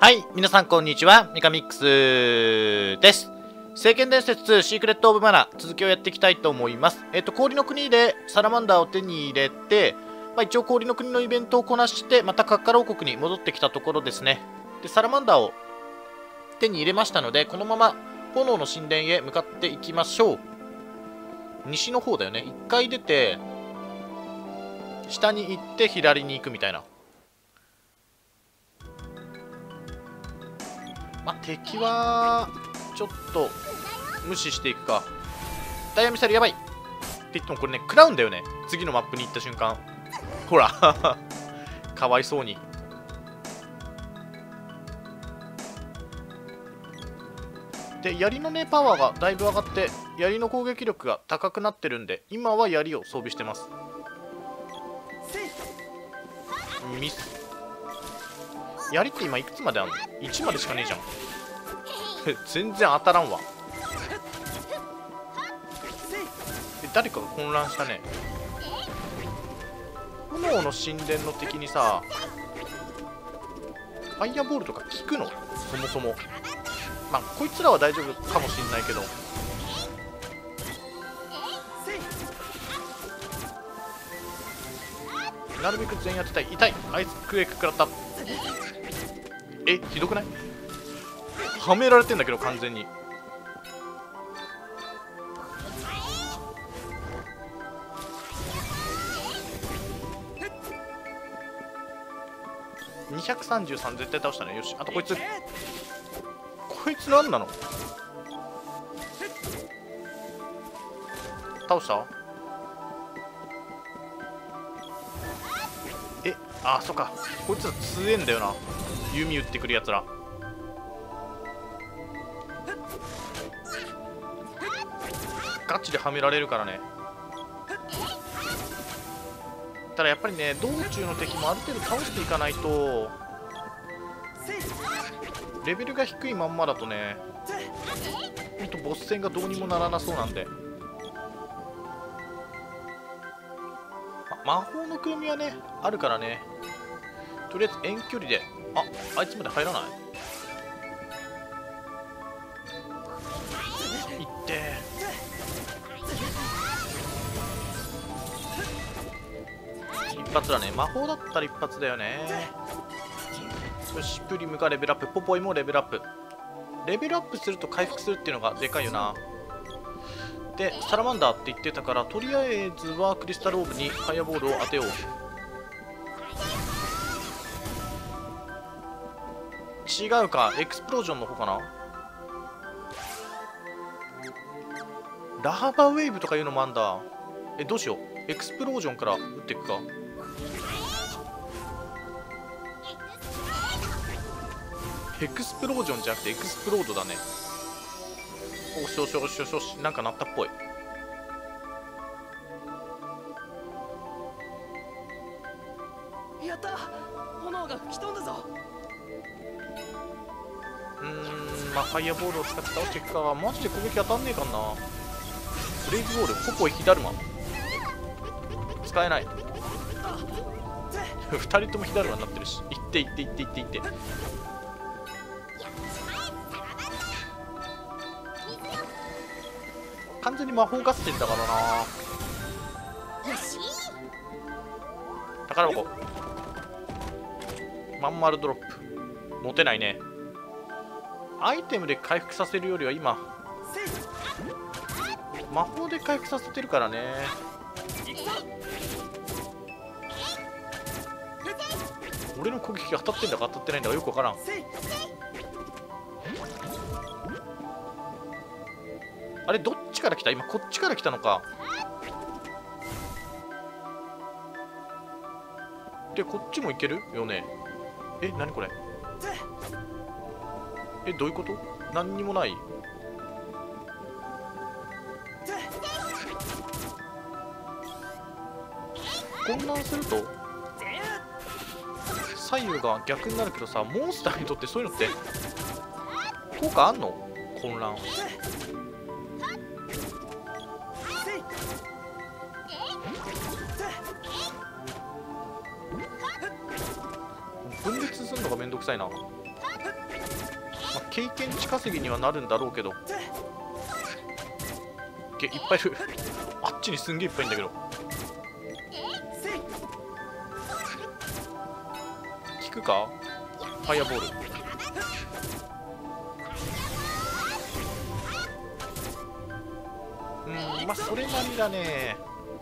はい、皆さんこんにちは、ミカミックスです。聖剣伝説2シークレットオブマナー、続きをやっていきたいと思います。氷の国でサラマンダーを手に入れて、一応氷の国のイベントをこなして、またカッカラ王国に戻ってきたところですね。で、サラマンダーを手に入れましたので、このまま炎の神殿へ向かっていきましょう。西の方だよね。一回出て、下に行って左に行くみたいな。敵はちょっと無視していくか。ダイヤミサイルやばいって言ってもこれね、食らうんだよね。次のマップに行った瞬間。ほらかわいそうに。で、槍のねパワーがだいぶ上がって、槍の攻撃力が高くなってるんで、今は槍を装備してます。ミス。槍って今いくつまであるの？ 1 までしかねえじゃん全然当たらんわ。誰かが混乱したね。炎の神殿の敵にさ、ファイヤーボールとか効くの？そもそもこいつらは大丈夫かもしんないけど、なるべく全員当てたい。痛い。アイスクエイク食らった。ひどくない？はめられてんだけど完全に。233絶対倒したね。よし、あとこいつ。こいつ何なの？倒した？そっか。こいつら強えんだよな。弓打ってくるやつら。ガチではめられるからね。ただやっぱりね、道中の敵もある程度倒していかないと、レベルが低いまんまだとね、ほんとボス戦がどうにもならなそうなんで。魔法の組みはねあるからね、とりあえず遠距離で。あいつまで入らない？いって一発だね。魔法だったら一発だよね。よし、プリムがレベルアップ、ポポイもレベルアップ。レベルアップすると回復するっていうのがでかいよな。で、サラマンダーって言ってたから、とりあえずはクリスタルオーブにファイアボールを当てよう。違うか、エクスプロージョンの方かな。ラーバーウェーブとかいうのもあんだ。どうしよう。エクスプロージョンから打っていくか。エクスプロージョンじゃなくてエクスプロードだね。おしよしよしよしよし、なんか鳴ったっぽい。 やった、炎が吹き飛んだぞ。 ファイアボールを使って倒していくか。マジで攻撃当たんねえかんな。ブレイズボール、ポポイ火だるま使えない2人とも火だるまになってるし。いっていっていっていっていって。完全に魔法合戦だからな。宝箱まん丸ドロップ持てないね。アイテムで回復させるよりは今魔法で回復させてるからね。俺の攻撃が当たってんだか当たってないんだかよくわからん。あれどっちから来た？今こっちから来たのか。でこっちもいけるよね。何これ。どういうこと？何にもない。混乱すると左右が逆になるけどさ、モンスターにとってそういうのって効果あんの？混乱。分裂するのがめんどくさいな。 まあ、経験値稼ぎにはなるんだろうけど。いっぱいいる。あっちにすんげえいっぱいいんだけど。効くかファイアボール。まあそれなりだね。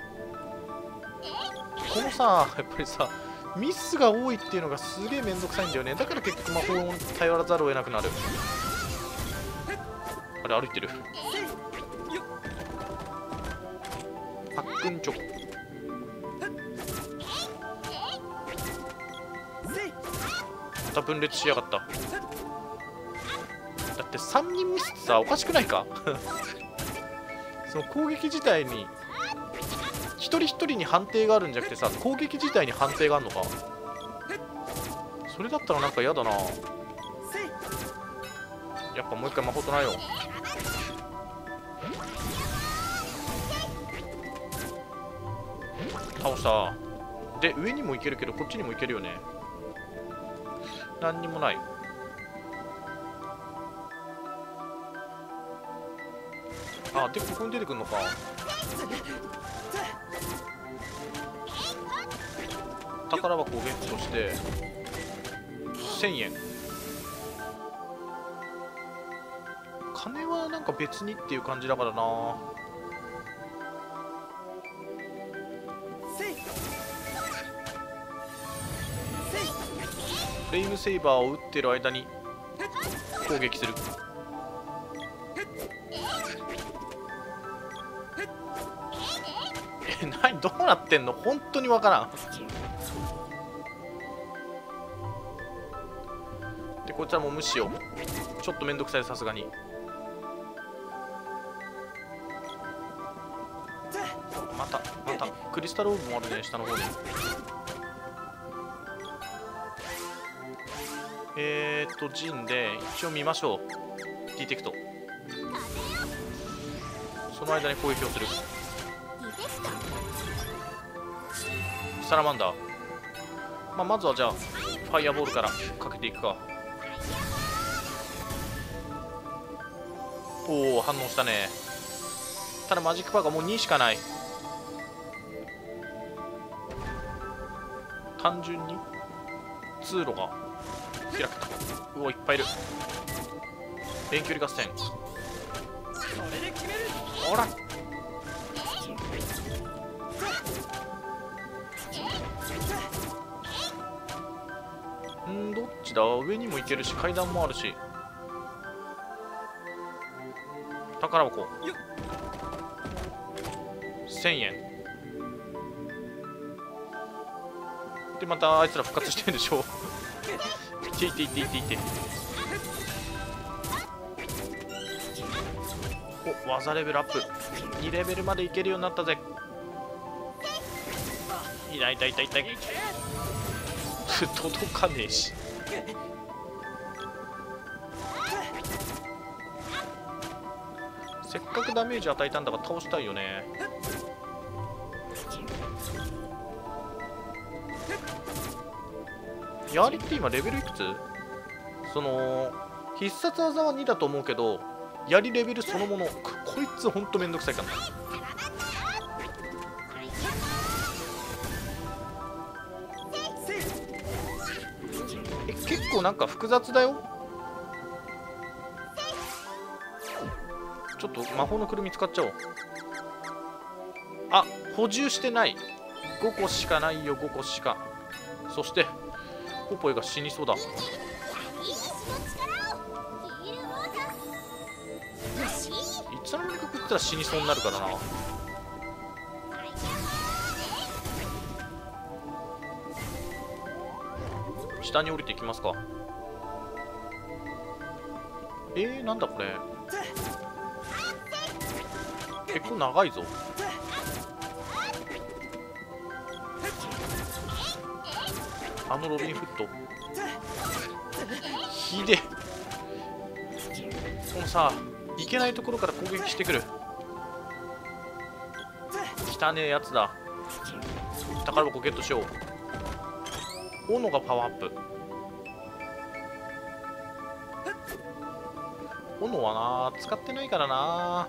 このさ、やっぱりさ、ミスが多いっていうのがすげえめんどくさいんだよね。だから結局魔法に頼らざるを得なくなる。あれ歩いてる。パックンチョコ。また分裂しやがった。だって3人ミスってさ、おかしくないかその攻撃自体に一人一人に判定があるんじゃなくてさ、攻撃自体に判定があるのか。それだったらなんか嫌だな。やっぱもう一回魔法唱えよう。倒した。で上にも行けるけどこっちにも行けるよね。何にもない。あ、でここに出てくるのか。宝箱をゲットして1000円。金はなんか別にっていう感じだからな。フレイムセイバーを撃ってる間に攻撃する。何どうなってんの本当にわからん。でこいつらも無視よ。ちょっとめんどくさい、さすがに。またクリスタルオーブもあるね、下の方に。ジンで一応見ましょう。ディテクト。その間に攻撃をする。サラマンダー。まずはじゃあファイアボールからかけていくか。おお、反応したね。ただマジックパーがもう2しかない。単純に通路が開けた。うお、いっぱいいる。遠距離合戦。ほら、どっちだ。上にも行けるし階段もあるし。宝箱1000円で、またあいつら復活してるでしょいてお、技レベルアップ。2レベルまでいけるようになったぜ。痛い届かねえし。せっかくダメージ与えたんだから倒したいよね。ヤーリって今レベルいくつ？その必殺技は2だと思うけど、槍レベルそのもの。こいつほんとめんどくさいからな。結構なんか複雑だよ。ちょっと魔法のくるみ使っちゃおう。あ、補充してない。5個しかないよ、5個しか。そしてポポイが死にそうだ。いつの間にか食ったら死にそうになるからな。下に降りていきますか。なんだこれ。結構長いぞ。あのロビンフットひで。このさ、いけないところから攻撃してくる汚ねえやつだ。宝箱ゲットしよう。斧がパワーアップ。 斧はな使ってないからな。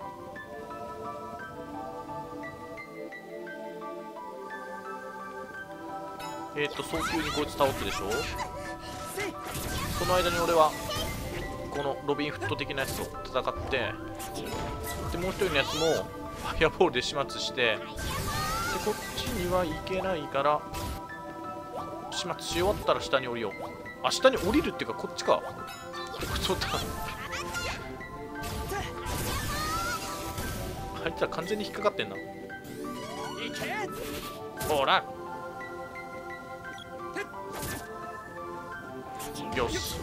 早急にこいつ倒すでしょ。その間に俺はこのロビンフット的なやつと戦って、でもう一人のやつもファイアボールで始末して、でこっちには行けないから始末し終わったら下に降りよう。あ、下に降りるっていうかこっちか。ちょっとあいつら完全に引っかかってんな。ほらよし、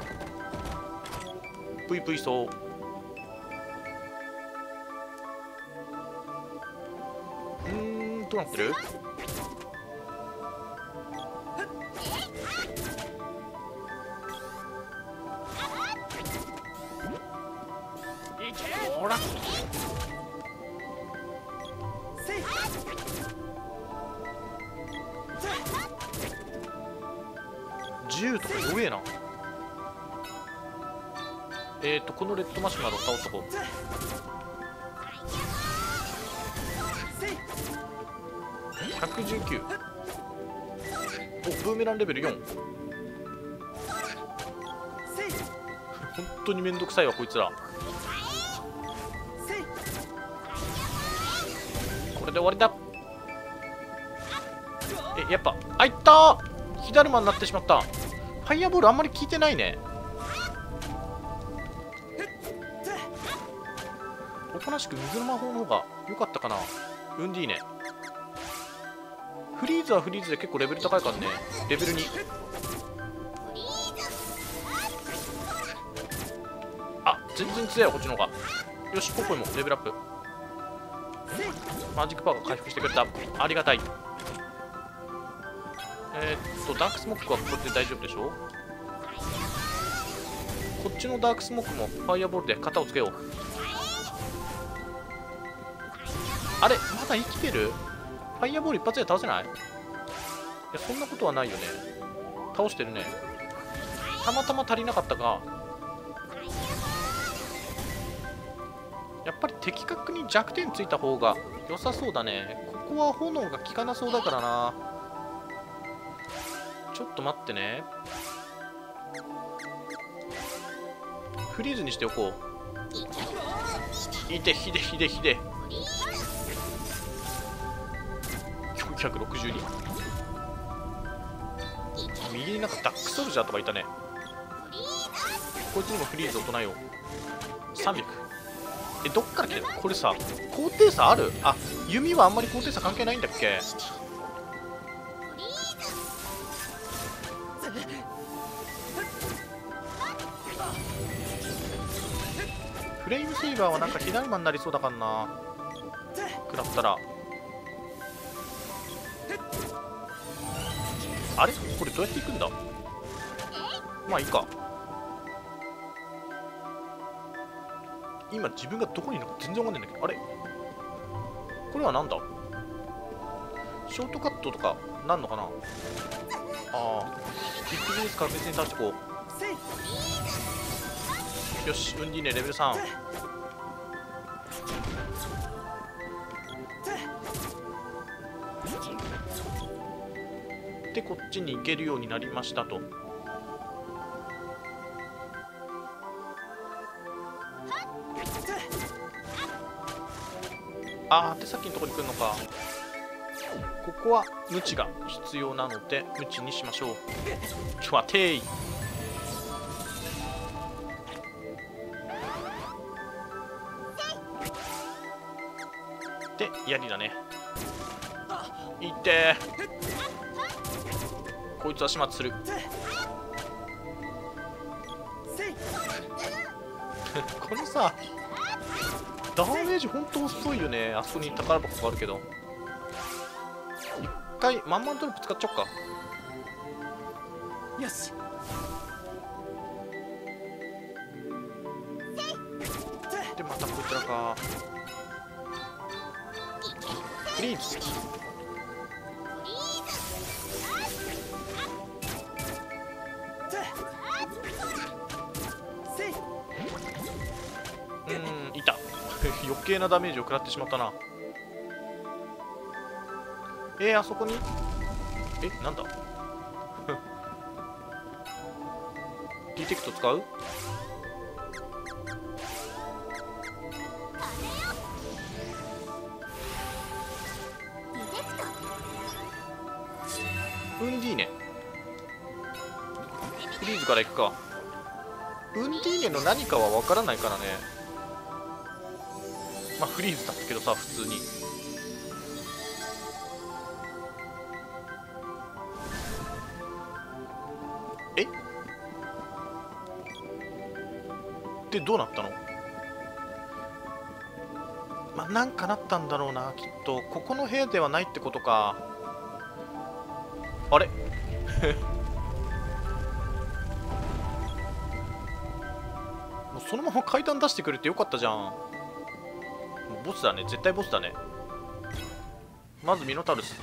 ぷいぷいそう。どうなってる？ほら銃とか弱えな。このレッドマシュマロ倒すとこ。119。お、ブーメランレベル4。本当にめんどくさいわこいつら。これで終わりだ。やっぱあ、いったー、火だるまになってしまった。ファイアボールあんまり効いてないね。おとなしく水の魔法の方が良かったかな。うんでいいね。フリーズはフリーズで結構レベル高いからね。レベル2。あ、全然強いわこっちの方が。よし、ポッポイもレベルアップ。マジックパワーが回復してくれた。ありがたい。ダークスモックはこれで大丈夫でしょ。こっちのダークスモックもファイアボールで型をつけよう。あれまだ生きてる？ファイアボール一発で倒せない？いや、そんなことはないよね。倒してるね。たまたま足りなかったが、やっぱり的確に弱点ついた方が良さそうだね。ここは炎が効かなそうだからな。ちょっと待ってね。フリーズにしておこう。いて、ひでひでひで。462。右になんかダックソルジャーとかいたね。こいつにもフリーズを行えよう。300。どっから来てる？これさ、高低差ある？あ、弓はあんまり高低差関係ないんだっけ？フレイムセイバーはなんか左マンになりそうだからな。食らったら。あれこれどうやって行くんだ？まあいいか。今自分がどこにいるのか全然わかんないんだけど。あれこれはなんだ？ショートカットとかなんのかな。ああ、ビッグベースから別に倒してこう。よし、ウンディーネレベル3。でこっちに行けるようになりましたと。あー、手先のところに来るのか。ここは無知が必要なので無知にしましょう。ちょ待てー。で槍だね。いってー。こいつは始末する。このさダメージほんと遅いよね。あそこに宝箱があるけど、一回マンマントロップ使っちゃおっか。 よし。 でまたこちらか。フリーズ。 余計なダメージを食らってしまったな。あそこになんだディテクト使う？ウンディーネ。フリーズから行くか。ウンディーネの何かは分からないからね。まあフリーズだったけどさ、普通に。でどうなったの？まあなんかなったんだろうな、きっと。ここの部屋ではないってことか。あれもうそのまま階段出してくれてよかったじゃん。もうボスだね、絶対ボスだね。まずミノタウルス。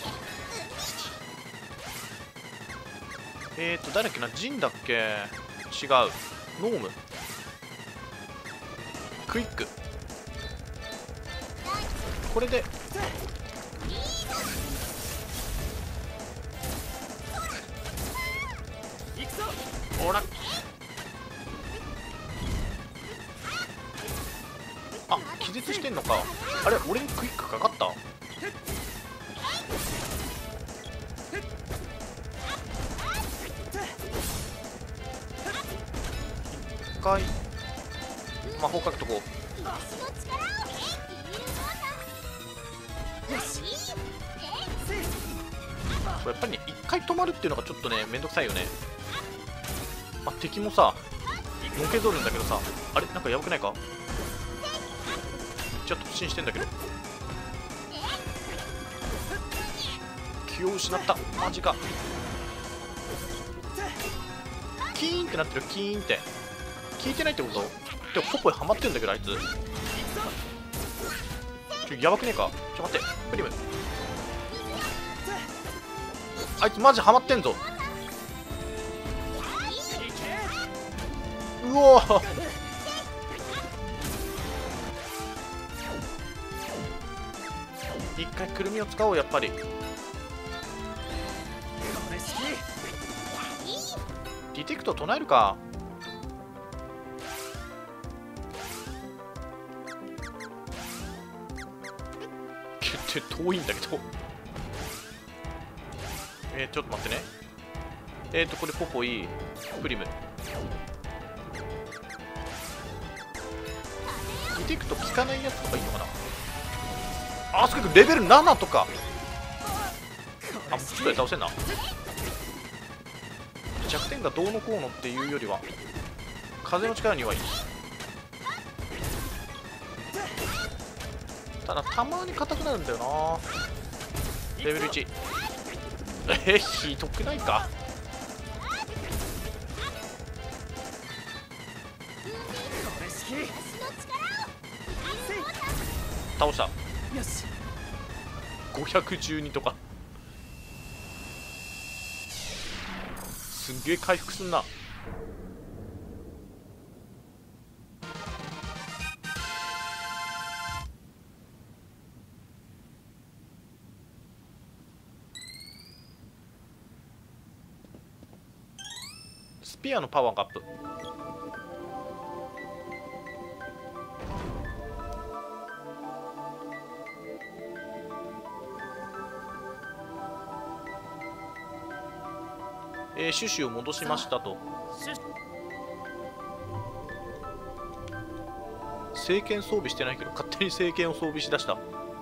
誰だっけな、ジンだっけ？違う、ノーム、クイック。これでほら、あ、気絶してんのか。あれ、俺にクイックかかった？一回魔法かけとこう。これやっぱりね、一回止まるっていうのがちょっとね、めんどくさいよね。あ、敵もさのけぞるんだけどさ、あれ、なんかやばくないか？じゃあ突進してんだけど、気を失った。マジか。キーンってなってる。キーンって聞いてないってこと？でもポポイハマってんだけど、あいつやばくねえか？待って、プリム、あいつマジハマってんぞ。うおー一回くるみを使おう。やっぱりディテクト唱えるか。決定遠いんだけどちょっと待ってね。これポポイ、プリム、ディテクト効かないやつとかいいのかな。あ、すごいレベル7とか。あ、もうちょっとで倒せんな。弱点がどうのこうのっていうよりは風の力にはいい。ただたまに硬くなるんだよな。レベル1。ひどくないか。倒した。512とか。すんげえ回復すんな。スピアのパワーがアップ。シュシュを戻しましたと。聖剣装備してないけど勝手に聖剣を装備しだした。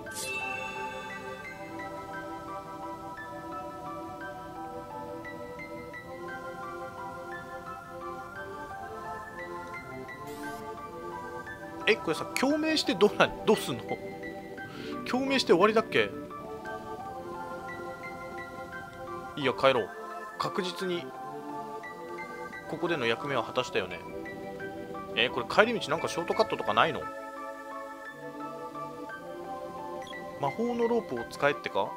これさ、共鳴してどうすんの？共鳴して終わりだっけ？いいや、帰ろう。確実にここでの役目は果たしたよね。これ帰り道なんかショートカットとかないの？魔法のロープを使えってか？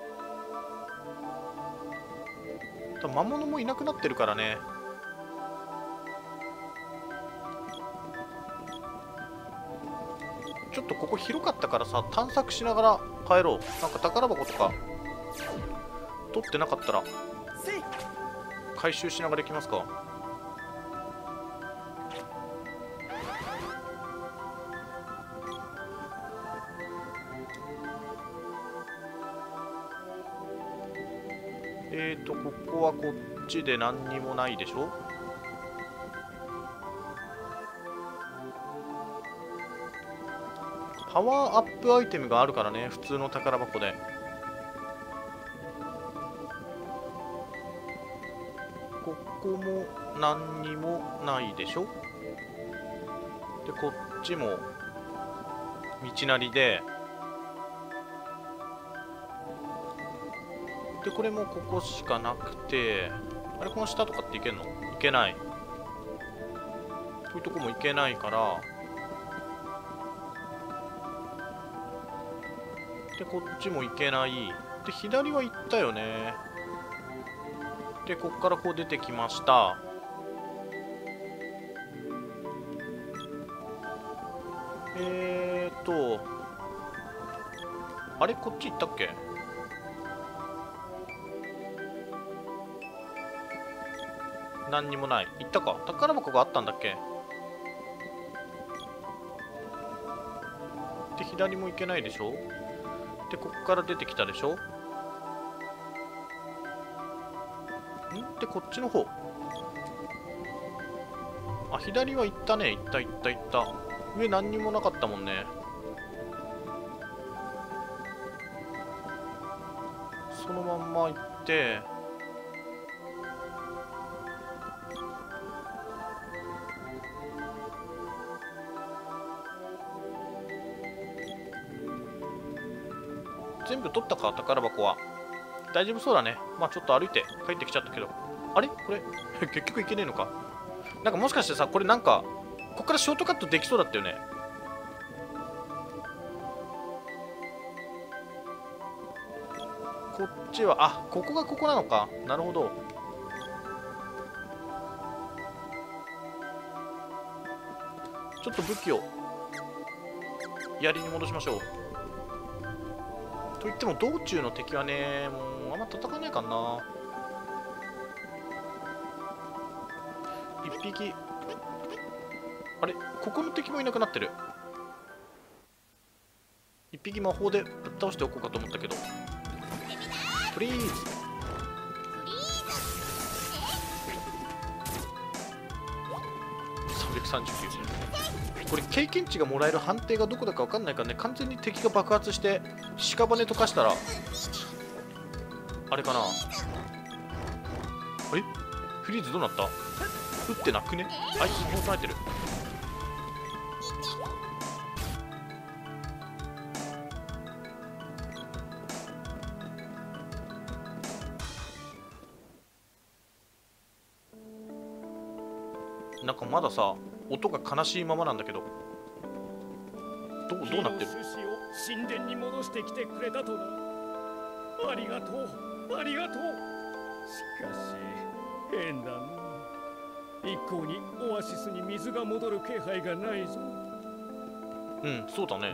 魔物もいなくなってるからね。 ちょっとここ広かったからさ、探索しながら帰ろう。なんか宝箱とか取ってなかったら回収しながら行きますか。ここはこっちで何にもないでしょ。パワーアップアイテムがあるからね、普通の宝箱で。ここも何にもないでしょ。でこっちも道なりで、でこれもここしかなくて、あれこの下とかっていけんの？いけない。こういうとこもいけないから、でこっちもいけない。で左は行ったよね。でこっからこう出てきました。あれこっち行ったっけ？何にもない。行ったか。宝箱があったんだっけ？で左も行けないでしょ。でこっから出てきたでしょ。でこっちの方、あ左は行ったね。行った行った行った。上何にもなかったもんね。そのまんま行って、全部取ったか。宝箱は大丈夫そうだね。まあちょっと歩いて帰ってきちゃったけど、あれこれ結局行けねえのか。なんかもしかしてさ、これなんかこっからショートカットできそうだったよね。こっちは、あ、ここがここなのか。なるほど。ちょっと武器を槍に戻しましょう。といっても道中の敵はね、もうあんま戦わないかな。一匹、あれここの敵もいなくなってる。一匹魔法でぶっ倒しておこうかと思ったけど、フリーズ。339。これ経験値がもらえる判定がどこだか分かんないからね。完全に敵が爆発して屍溶かしたらあれかな。あれフリーズどうなった？撃ってなくね？あいつもう唱えてる。なんかまださ音が悲しいままなんだけど、どうなってる？ 神殿に戻してきてくれたとな。ありがとう、ありがとう。しかし変だな。一向にオアシスに水が戻る気配がないぞ。 うん、そうだね。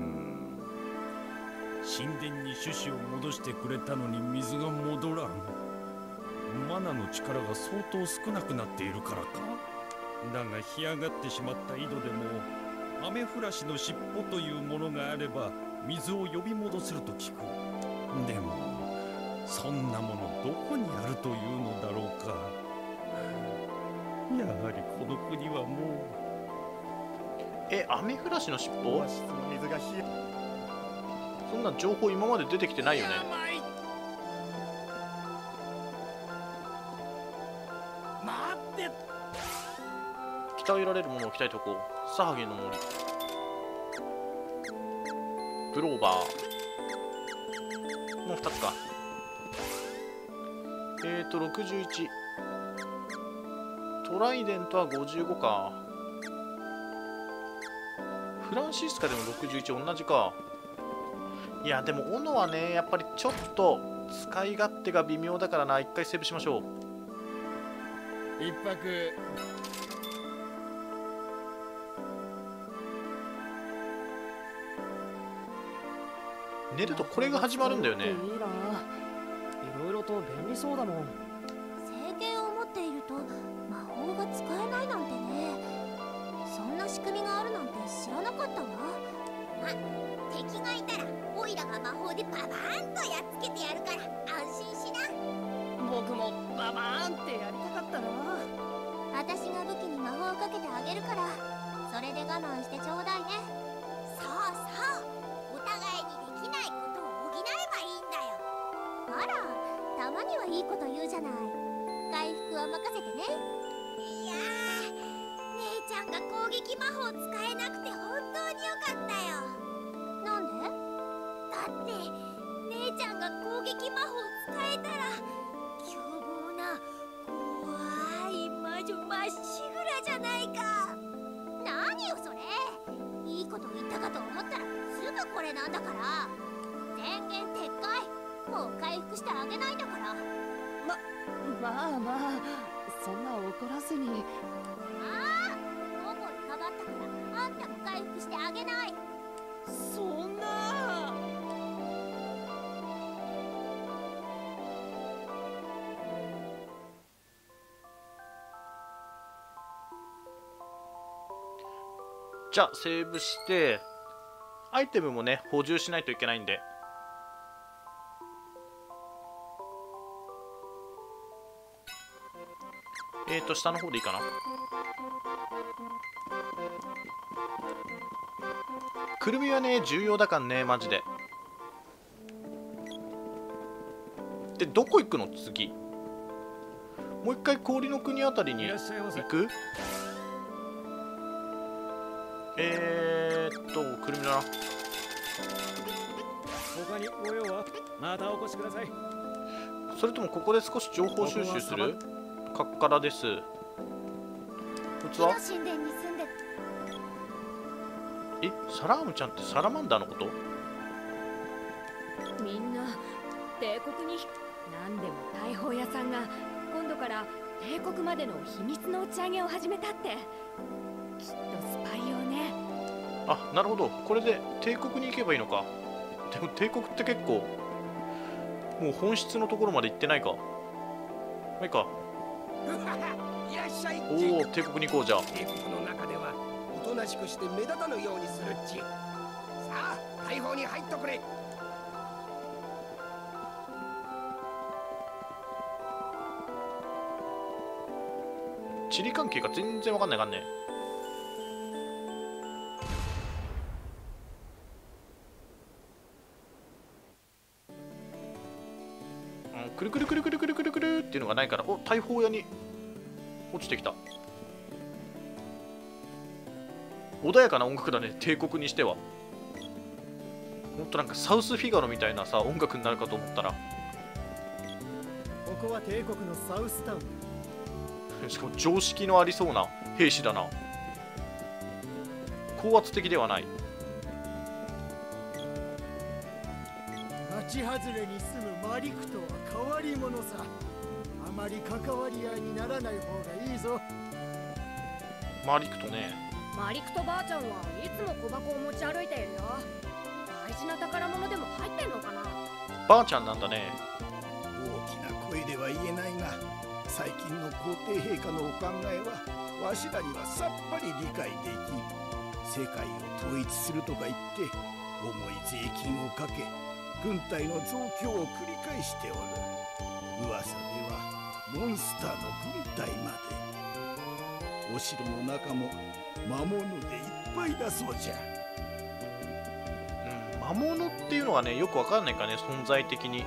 神殿に種子を戻してくれたのに水が戻らん。マナの力が相当少なくなっているからか。だが干上がってしまった井戸でもアメフラシの尻尾というものがあれば水を呼び戻せると聞く。でもそんなものどこにあるというのだろうか。やはりこの国はもうアメフラシの尻尾？ オアシスの水が冷え。 そんな情報今まで出てきてないよね。 待って。 鍛えられるものを鍛えておこう。サハゲの森、グローバーの2つか。61。トライデントは55か。フランシスカでも61、同じか。いやでも斧はねやっぱりちょっと使い勝手が微妙だからな。一回セーブしましょう。 一泊。 寝るとこれが始まるんだよね。 いいな。いろいろと便利そうだもん。 聖剣を持っていると魔法が使えないなんてね。そんな仕組みがあるなんて知らなかったわ。敵がいたらオイラが魔法でババーンとやっつけてやるから安心しな。 僕もババーンってやりたかったな。 私が武器に魔法をかけてあげるから、それで我慢してちょうだいね。そうそう、お互いにできないことを補えばいいんだよ。あら、たまにはいいこと言うじゃない。回復は任せてね。いやー、姉ちゃんが攻撃魔法使えなくて本当によかったよ。なんで？だって姉ちゃんが攻撃魔法使えたら凶暴な怖い魔女まっしぐらじゃないか。何よそれ、いいこと言ったかと思ったらすぐこれなんだから。宣言撤回。もう回復してあげないんだから。 まあまあ、そんな怒らずに。 ああ、午後にかばったからあんたも回復してあげない。 そんな。 じゃあセーブしてアイテムもね補充しないといけないんで、下の方でいいかな。くるみはね重要だからね、マジで。でどこ行くの次。もう一回氷の国あたりに行く。くるみだな。 他にご用はまたお越しください。 それともここで少し情報収集する。カッカラです。こいつは神殿に住んで。 サラームちゃんってサラマンダーのこと？ みんな帝国に何でも大砲屋さんが今度から帝国までの秘密の打ち上げを始めたって。きっとスパイ用ね。 あ、なるほど。これで帝国に行けばいいのか。でも帝国って結構もう本質のところまで行ってないか。まあいいか。 いらっしゃい。 おお、帝国に行こう。じゃあ帝国の中ではおとなしくして目立たぬようにするっち。さあ大砲に入っとくれ。 地理関係が全然わかんないかんね。くるくるくるくるくるくるくるっていうのがないから。お、大砲屋に落ちてきた。穏やかな音楽だね、帝国にしては。ほんとなんかサウスフィガロみたいなさ音楽になるかと思ったら。 ここは帝国のサウスタウン。 しかも常識のありそうな兵士だな。高圧的ではない。 町外れに住むマリクとは変わり者さ。あまり関わり合いにならない方がいいぞ。 マリクとね。 マリクとばあちゃんはいつも小箱を持ち歩いているよ。大事な宝物でも入ってんのかな。 ばあちゃんなんだね。 大きな声では言えないが、最近の皇帝陛下のお考えはわしらにはさっぱり理解できん。世界を統一するとか言って重い税金をかけ軍隊の増強を繰り返しておる。噂ではモンスターの軍隊まで。お城の中も魔物でいっぱいだそうじゃ。 魔物っていうのがねよくわかんないからね、存在的に。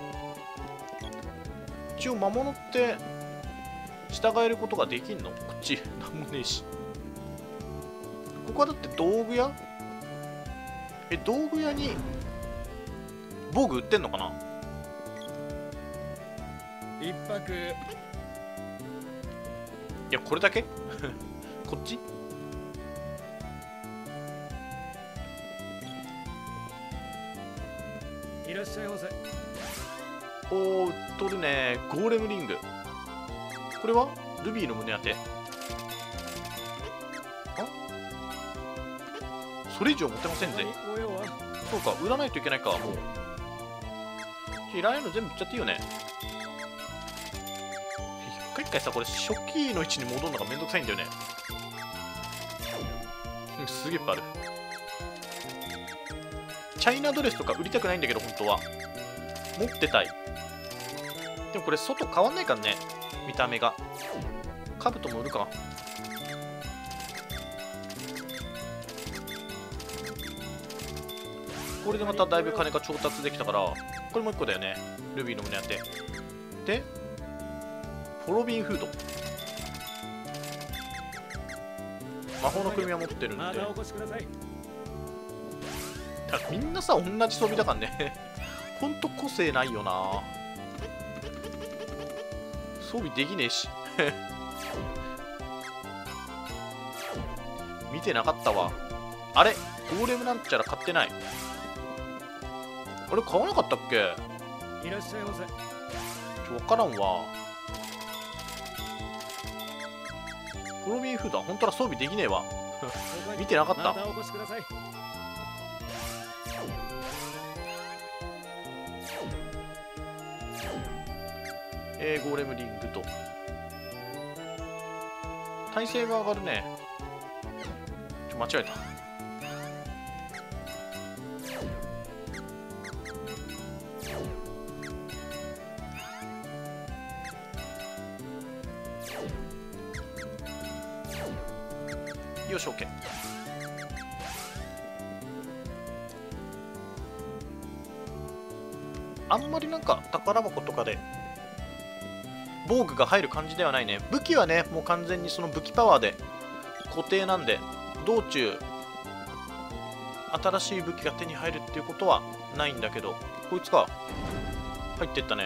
一応魔物って従えることができんの？こっちなんもねえし。ここはだって道具屋？道具屋に防具売ってんのかな？ 一泊。 いや、これだけこっちいらっしゃいませ。 おー、売っとるね。ゴーレムリング。これはルビーの胸当て。あ、それ以上持ってませんぜ。 お用はそうか、売らないといけないか。もういらないの全部いっちゃっていいよね。一回一回さ、これ初期の位置に戻るのがめんどくさいんだよね。すげえいっぱいある。チャイナドレスとか売りたくないんだけど、本当は持ってたい。でもこれ外変わんないからね、見た目が。カブトも売るか。これでまただいぶ金が調達できたから、これもう1個だよね、ルビーの胸当てで、フォロビンフード、魔法の組は持ってるんで、だからみんなさ同じ装備だからねほんと個性ないよな。装備できねえし見てなかったわ。あれゴーレムなんちゃら買ってない。あれ買わなかったっけ。 いらっしゃいませ。 分からんわ。フォロビンフードは本当は装備できねえわ見てなかった。 またお越しください。 ゴーレムリングと耐性が上がるね。間違えた。よし OK。 あんまりなんか宝箱とかで防具が入る感じではないね。武器はねもう完全にその武器パワーで固定なんで、道中新しい武器が手に入るっていうことはないんだけど、こいつか入ってったね。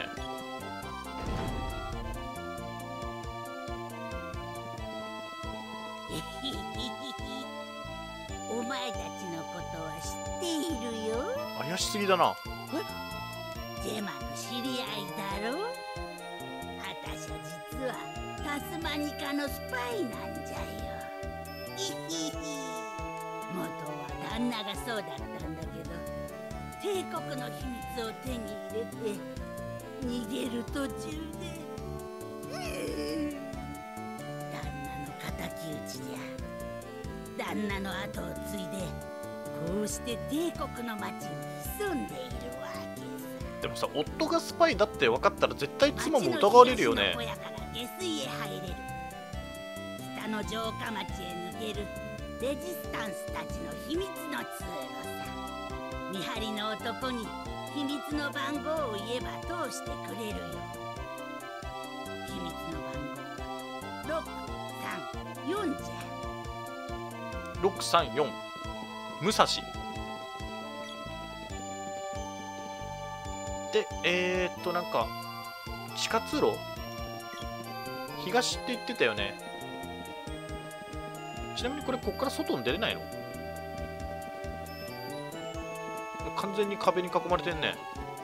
お前たちのことは知っているよ。 怪しすぎだな。 ジェマの知り合いだろ。あたしは実はタスマニカのスパイなんじゃよ。元は旦那がそうだったんだけど、帝国の秘密を手に入れて逃げる途中で、旦那の敵討ちじゃ。旦那の後を継いでこうして帝国の町に潜んでいるわけさ。 でもさ、夫がスパイだって分かったら絶対妻も疑われるよね。 町の東の小屋から下水へ入れる。北の城下町へ抜けるレジスタンスたちの秘密の通路さ。見張りの男に秘密の番号を言えば通してくれるよ。秘密の番号は634じゃ。 634武蔵で、なんか地下通路東って言ってたよね。ちなみにこれこっから外に出れないの？完全に壁に囲まれてんね。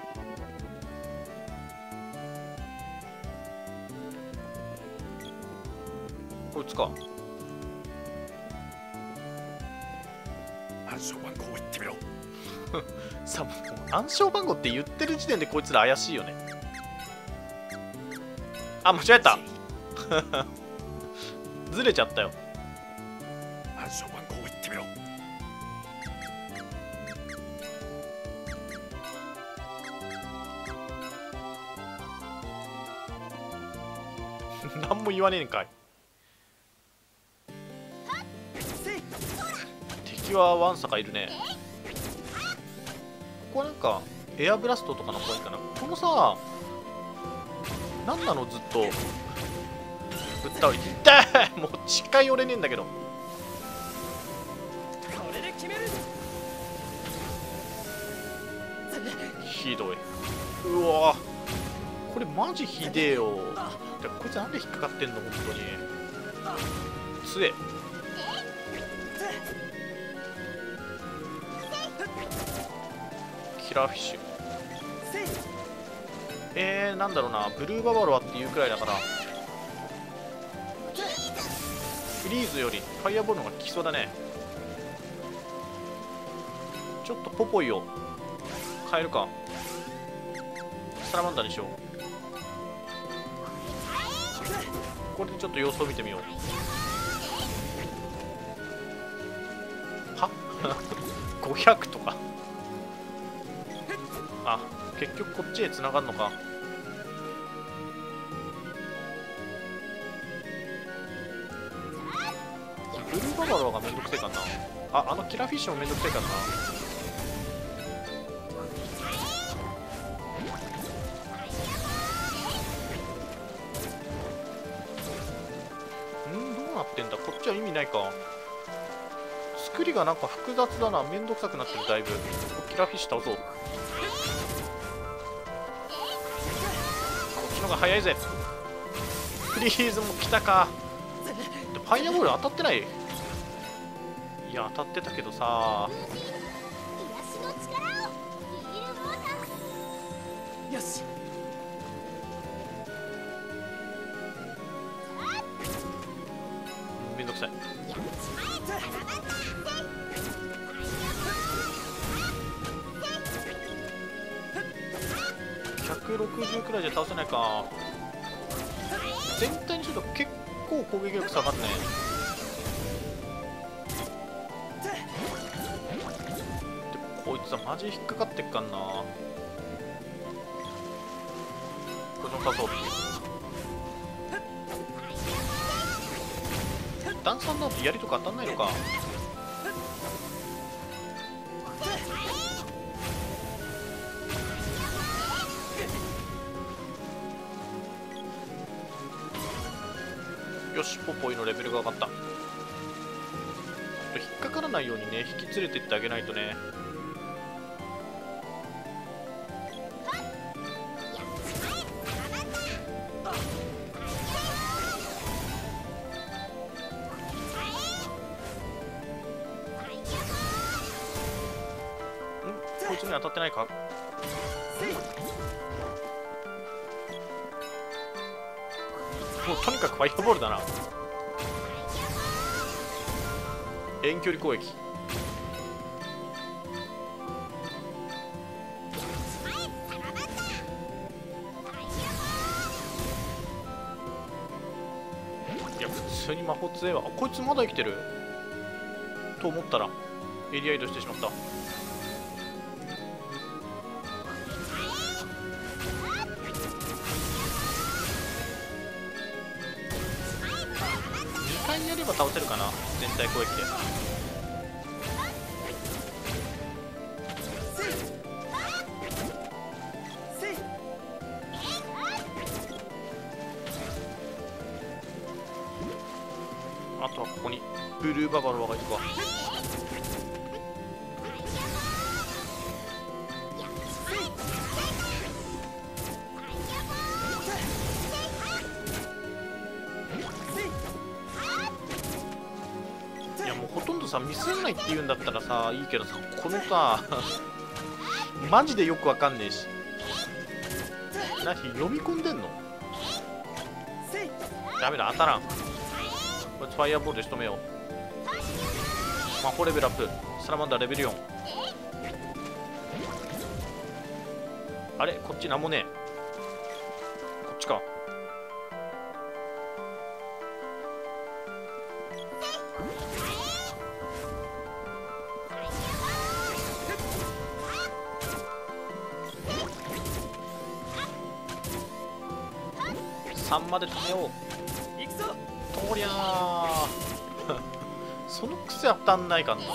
こいつか。 暗証番号を言ってみろさあ、暗証番号って言ってる時点でこいつら怪しいよね。あ、間違えたずれちゃったよ。 暗証番号を言ってみろ。 何も言わねえんかい。敵はワンサカいるね。ここはなんかエアブラストとかの方がいいかな。このさ、何なのずっとぶっ倒り。痛いもう近寄れねえんだけど。 これで決める。 ひどい。うわこれマジひでえよ。こいつなんで引っかかってんの本当に。強え。キラーフィッシュ。なんだろうな、ブルーババロアっていうくらいだからフリーズよりファイアボールの方が効きそうだね。ちょっとポポイを変えるか。 サラマンダーにしよう。これでちょっと様子を見てみよう。は500とか。あ、結局こっちへ繋がるのか。ブルーババロアがめんどくせえかな。あのキラーフィッシュもめんどくせえかな。どうなってんだ。こっちは意味ないか。作りがなんか複雑だな。めんどくさくなってる。だいぶキラーフィッシュ倒そう。こっちの方が早いぜ。フリーズも来たか。ファイアボール当たってない。いや当たってたけどさ。 よし。 めんどくさい。160くらいじゃ倒せないか。全体にちょっと結構攻撃力下がるね。でこいつはマジ引っかかってっかんな。これの仮装ダンサーだと槍とか当たんないのか。よし、ポポイのレベルが上がった。引っかからないようにね、引き連れてってあげないとね。こいつに当たってないか。もうとにかくファイアボールだな。遠距離攻撃。いや普通に魔法強えわ。こいつまだ生きてると思ったらエリア移動してしまった。2回やれば倒せるかな。全体攻撃で。あとはここにブルーババロアがいるか。いやもうほとんどさミスらないって言うんだったらさいいけどさ、このさマジでよくわかんねえし。何読み込んでんの。ダメだ、当たらん。これファイアボールで仕留めよう。魔法レベルアップ。サラマンダーレベル4。あれこっちなんもねえ。こっちか。3まで止めよう。とりゃーそのくせ当たんないかんな。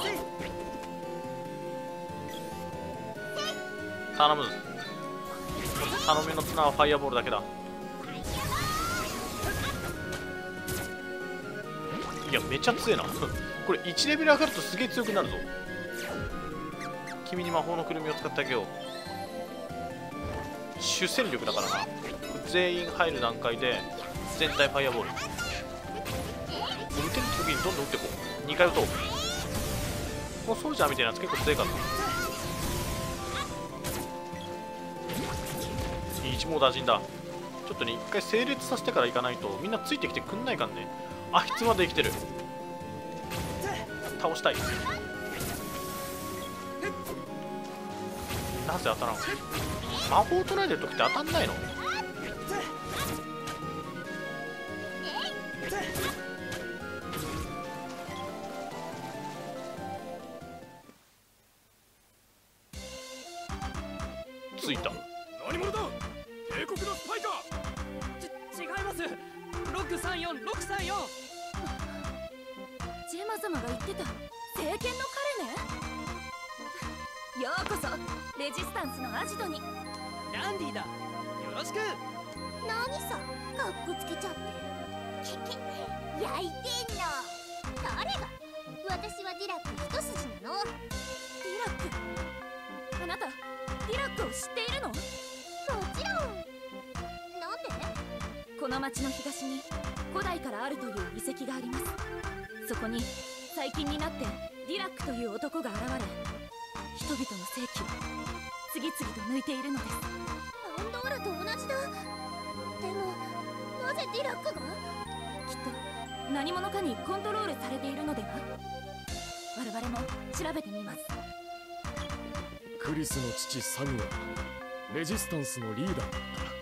頼む。頼みの綱はファイアボールだけだ。いやめっちゃ強いなこれ1レベル上がるとすげえ強くなるぞ。君に魔法のくるみを使ってあげよう。主戦力だからな。全員入る段階で全体ファイアボール。打てる時にどんどん打っていこう。2回打とう。このソルジャーみたいなやつ結構強いからな。一網打尽だ。ちょっとね一回整列させてから行かないとみんなついてきてくんないからね。あいつまで生きてる。倒したい。 なぜ当たらんの？魔法唱えてる時って当たんないの？ついた。 何者だ？帝国のスパイか？ 違います。634ジェマ様が言ってた聖剣の彼ね。ようこそレジスタンスのアジトに。 ランディだ、よろしく。 何さ、かっこつけちゃって。けけ、焼いてんの誰が？私はディラック一筋なの。 ディラック、あなたディラックを知っているの？もちろん。なんで？ この町の東に古代からあるという遺跡があります。そこに最近になってディラックという男が現れ、人々の生気を次々と抜いているのです。 パンドーラと同じだ。でもなぜディラックが？きっと何者かにコントロールされているのでは？我々も調べてみます。 クリスの父サグはレジスタンスのリーダーだった。だが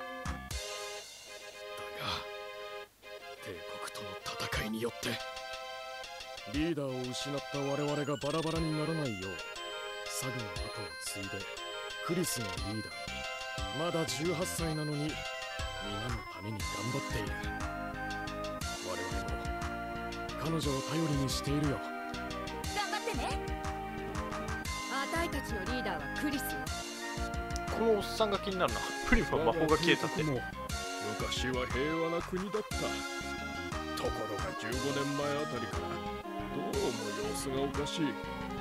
帝国との戦いによってリーダーを失った我々がバラバラにならないよう、サグの後を継いでクリスのリーダー、まだ18歳なのに皆のために頑張っている。我々も彼女を頼りにしているよ。 頑張ってね。あたいたちのリーダーはクリスよ。 このおっさんが気になるな。プリムは魔法が消えたって。 昔は平和な国だった。ところが15年前あたりからどうも様子がおかしい。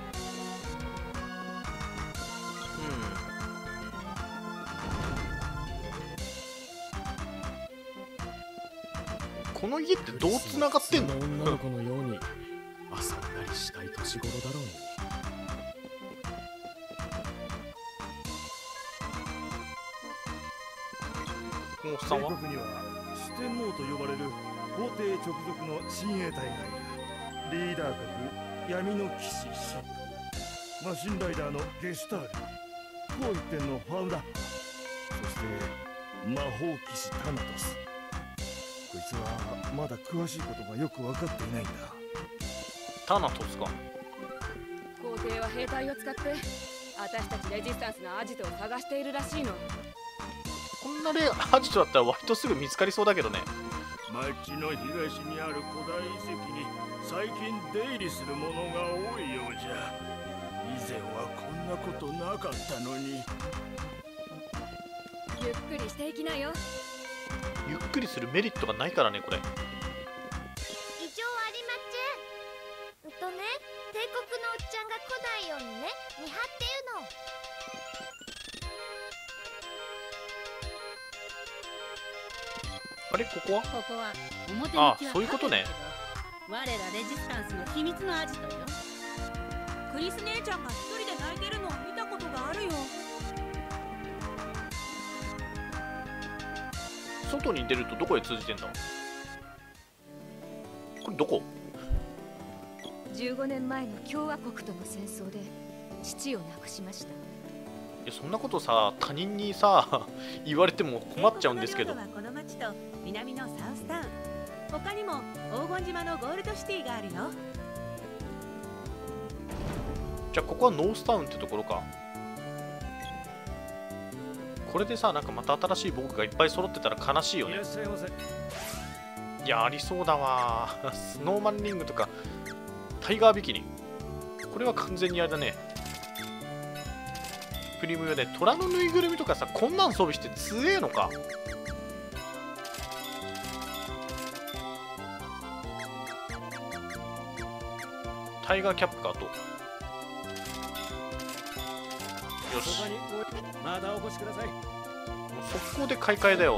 この家ってどうつながってんの？ 女の子のように遊んだりしたい年頃だろうに。 このおっさんは？ 帝国には四天王と呼ばれる皇帝直属の親衛隊がいる。リーダー格闇の騎士シップ、マシンライダーのゲシュタール、紅一点のファウラッパ、そして魔法騎士タナトス。こいつはまだ詳しいことがよく分かっていないんだ。 タナトスか。 皇帝は兵隊を使って私たちレジスタンスのアジトを探しているらしいの。 こんなアジトだったら割とすぐ見つかりそうだけどね。 町の東にある古代遺跡に最近出入りするものが多いようじゃ。以前はこんなことなかったのに。 ゆっくりしていきなよ。 ゆっくりするメリットがないからね、これ。 異常ありまちゅ。帝国のおっちゃんが来ないようにね、見張っていうの。 あれ、ここは？ ここは表向きあは、 そういうことね。 我らレジスタンスの秘密のアジトよ。 クリス姉ちゃんが一人で泣いてるのを見たことがあるよ。 外に出るとどこへ通じてんだ？これどこ ？15年前の共和国との戦争で父を亡くしました。 いや、そんなことさ、他人にさ言われても困っちゃうんですけど。 この町と南のサウスタウン、他にも黄金島のゴールドシティがあるよ。 じゃあここはノースタウンってところか。これでさ、なんかまた新しい僕がいっぱい揃ってたら悲しいよね。 いらっしゃいませ。 いや、ありそうだわ。スノーマンリングとかタイガービキニ、これは完全にあれだね。プリムよね。虎のぬいぐるみとかさ、こんなん装備して強えのか。タイガーキャップか。あとよし、 またお越しください。 もう速攻で買い替えだよ。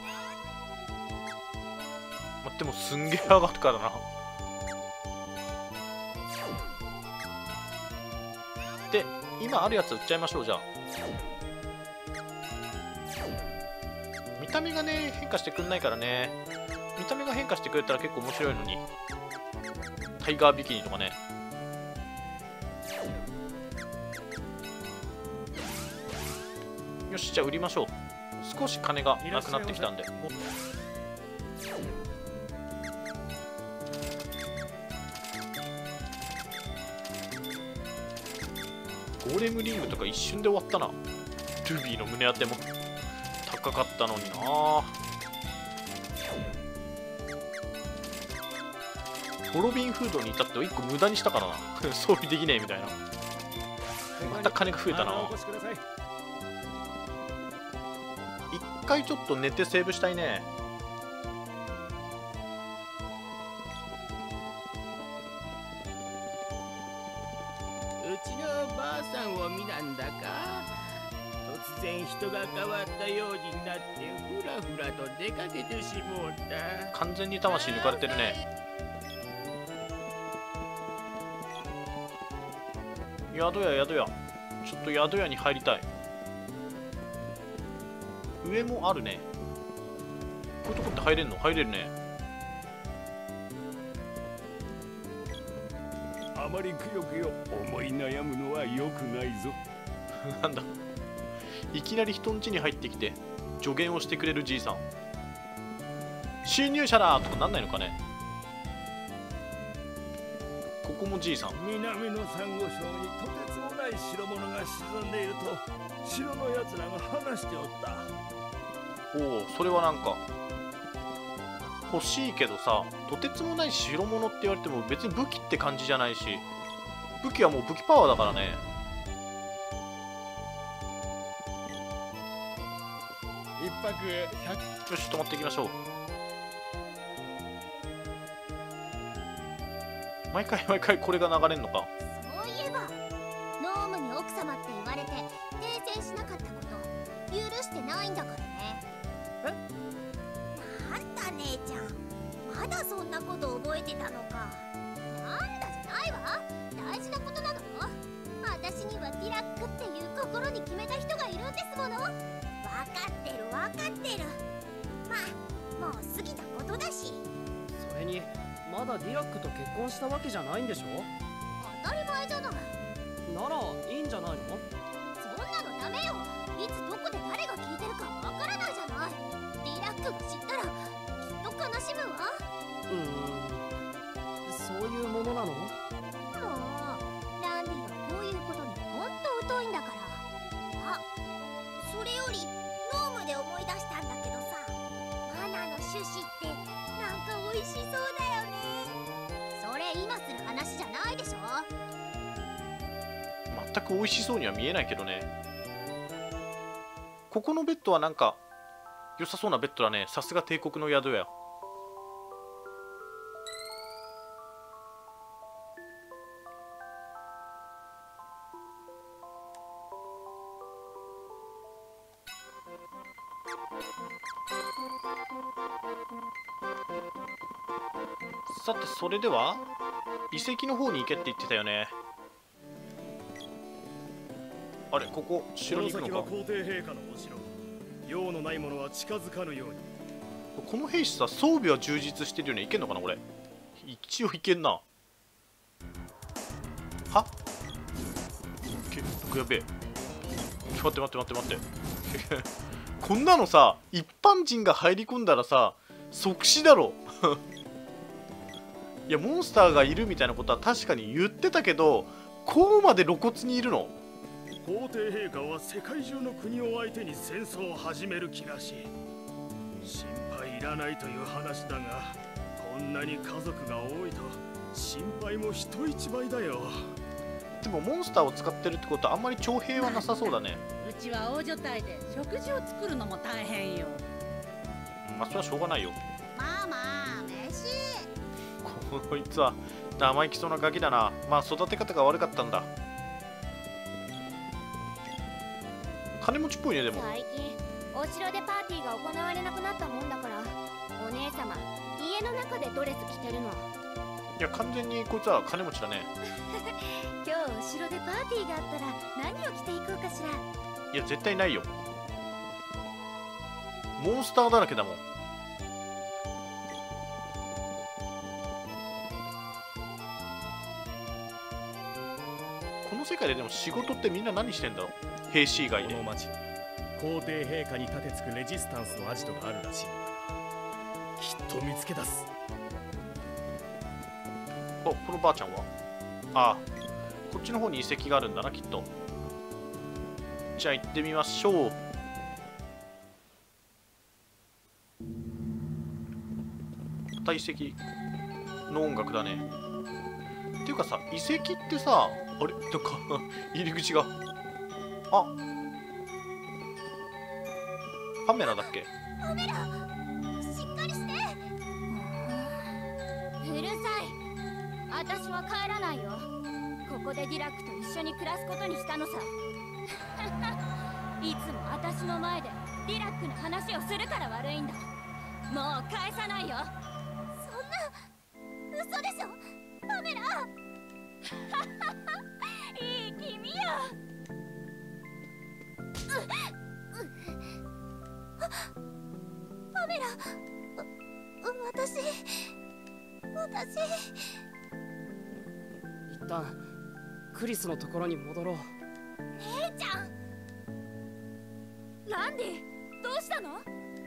待って、もすんげえ上がるからな。で、今あるやつ売っちゃいましょう。じゃあ見た目がね変化してくんないからね。見た目が変化してくれたら結構面白いのに。タイガービキニとかね。 よし、じゃあ売りましょう。少し金がなくなってきたんで。ゴーレムリングとか一瞬で終わったな。ルビーの胸当ても高かったのにな。ホロビンフードに至っては1個無駄にしたからな。装備できねえみたいな。また金が増えたな。一回ちょっと寝てセーブしたいね。 うちのばあさんを見なんだか。突然人が変わったようになってふらふらと出かけてしもうた。 完全に魂抜かれてるね。宿屋宿屋、ちょっと宿屋に入りたい。上もあるね。こういうとこって入れんの？入れるね。 あまりくよくよ思い悩むのは良くないぞ。 なんだ、いきなり人ん家に入ってきて助言をしてくれるじいさん。侵入者だとかなんないのかね。ここもじいさん。 南のサンゴ礁にとてつもない代物が沈んでいると城のやつらが話しておった。 おお、それはなんか欲しいけどさ、とてつもない代物って言われても別に武器って感じじゃないし、武器はもう武器パワーだからね。 一泊100。 よし、泊まっていきましょう。毎回毎回これが流れんのか。 そういえばノームに奥様って言われて訂正しなかったこと許してないんだからね。なんだ姉ちゃん、まだそんなこと覚えてたのか。なんだじゃないわ、大事なことなの。私にはディラックっていう心に決めた人がいるんですもの。分かってる分かってる。まあもう過ぎたことだし。 それにまだディラックと結婚したわけじゃないんでしょ。 当たり前じゃない。 ならいいんじゃないの。 そんなのダメよ。いつどこで誰が聞いてるかわからないじゃない。ディラックが知ったらきっと悲しむわ。 そういうものなの。 もうランディはこういうことにほんと疎いんだから。あ、それよりノームで思い出したんだけどさ、マナの種子ってなんか美味しそうだよね。それ今する話じゃないでしょ。 全く美味しそうには見えないけどね。ここのベッドはなんか良さそうなベッドだね。さすが帝国の宿屋。さて、それでは遺跡の方に行けって言ってたよね。あれ、ここ城に行くのか。 この先は皇帝陛下のお城。用のないものは近づかぬように。 この兵士さ、装備は充実してるよね。いけんのかなこれ。一応いけんな。はやべえ。待って待って待って待ってこんなのさ、一般人が入り込んだらさ即死だろいや、モンスターがいるみたいなことは確かに言ってたけど、こうまで露骨にいるの。 皇帝陛下は世界中の国を相手に戦争を始める気らしい。心配いらないという話だが、こんなに家族が多いと心配も人一倍だよ。 でもモンスターを使ってるってことはあんまり徴兵はなさそうだね。 うちは大所帯で食事を作るのも大変よ。 まあそれはしょうがないよ。 まあまあ飯。 こいつは生意気そうなガキだな。まあ育て方が悪かったんだ。金持ちっぽいね。でも最近お城でパーティーが行われなくなったもんだから、お姉様家の中でドレス着てるの。 いや、完全にこいつは金持ちだね今日お城でパーティーがあったら何を着ていこうかしら。 いや、絶対ないよ。モンスターだらけだもん。この世界ででも仕事ってみんな何してんだろう。兵士以外で。 この町皇帝陛下に立てつくレジスタンスのアジトがあるらしい。きっと見つけ出す。 お、このばあちゃんは、ああ、こっちの方に遺跡があるんだな、きっと。じゃあ行ってみましょう。大遺跡の音楽だね。っていうかさ、遺跡ってさ、あれなんか入り口が、あ、パメラだっけ？ パメラ、しっかりして。 うるさい。私は帰らないよ。ここでディラックと一緒に暮らすことにしたのさ。いつも私の前でディラックの話をするから悪いんだ。もう返さないよ。 そんな嘘でしょ、パメラ。 いい君よ。 パメラ、私一旦クリスのところに戻ろう。 姉ちゃん。 ランディ、どうしたの？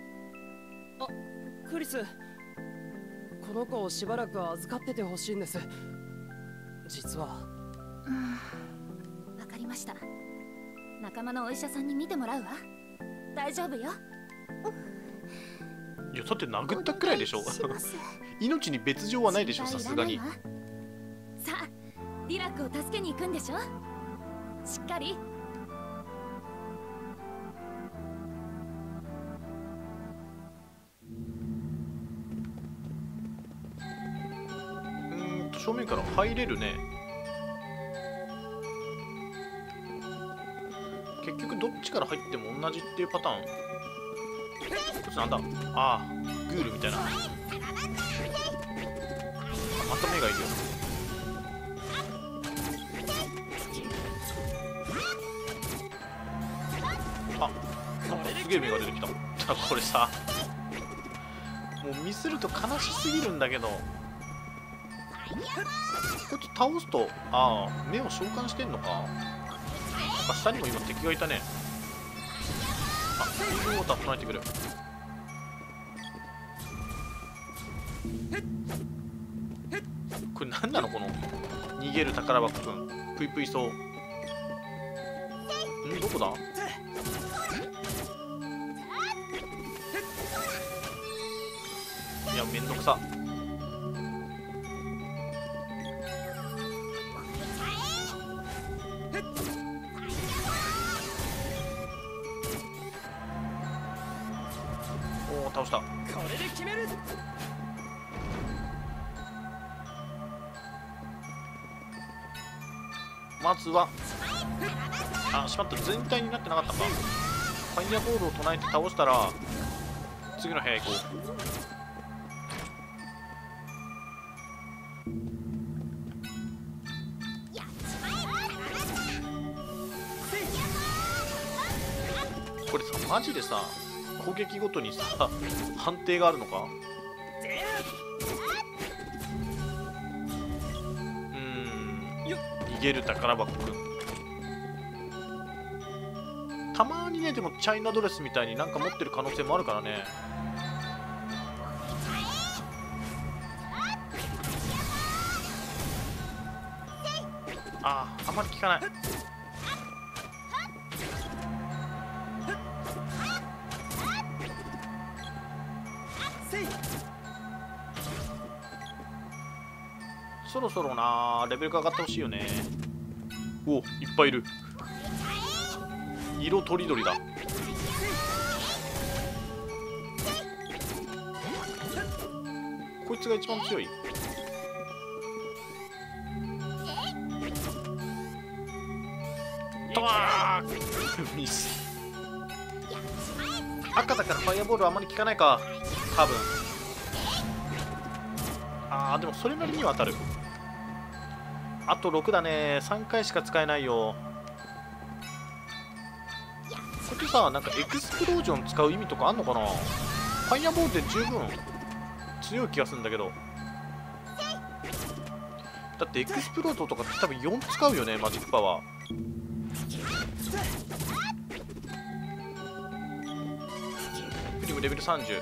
クリス、この子をしばらく預かっててほしいんです。実は。 わかりました。仲間のお医者さんに見てもらうわ。大丈夫よ。 いや、だって殴ったくらいでしょ。命に別状はないでしょ、さすがに。 さあ、ディラックを助けに行くんでしょ。しっかり。 正面から入れるね。結局どっちから入っても同じっていうパターン。これなんだ、ああ、グールみたいな。また目がいるよ。あ、すげえ目が出てきた。これさ、もうミスると悲しすぎるんだけど、こいつ倒すと、ああ、目を召喚してんのか。なんか下にも今敵がいたね。あ、水分をた唱えてくる。これ何なの、この逃げる宝箱くん。ぷいぷいそう。どこだ。いや、めんどくさ。おお、倒した。 これで決める。 まずは、あ、しまった、全体になってなかったか。ファイヤーボールを唱えて倒したら次の部屋行こう。これさ、マジでさ、攻撃ごとにさ、判定があるのか。逃げる宝箱くん。たまにね、でもチャイナドレスみたいになんか持ってる可能性もあるからね。あまり効かない。そろそろな、レベルが上がってほしいよね。お、いっぱいいる。色とりどりだ。こいつが一番強い。とわーミス。赤だからファイアボールはあまり効かないか、多分。でもそれなりには当たる。あと6だね。3回しか使えないよ。これさ、なんかエクスプロージョン使う意味とかあんのかな。ファイアボールで十分強い気がするんだけど。だってエクスプロードとか多分4使うよね、マジックパワー。 ムレベル30。待って、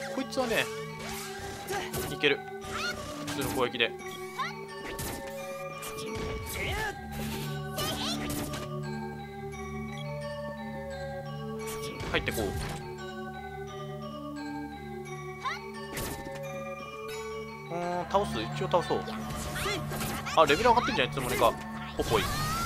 こいつはねいける。普通の攻撃で入ってこう。倒す。一応倒そう。あ、レベル上がってんじゃんいつの間にか。ほっぽい。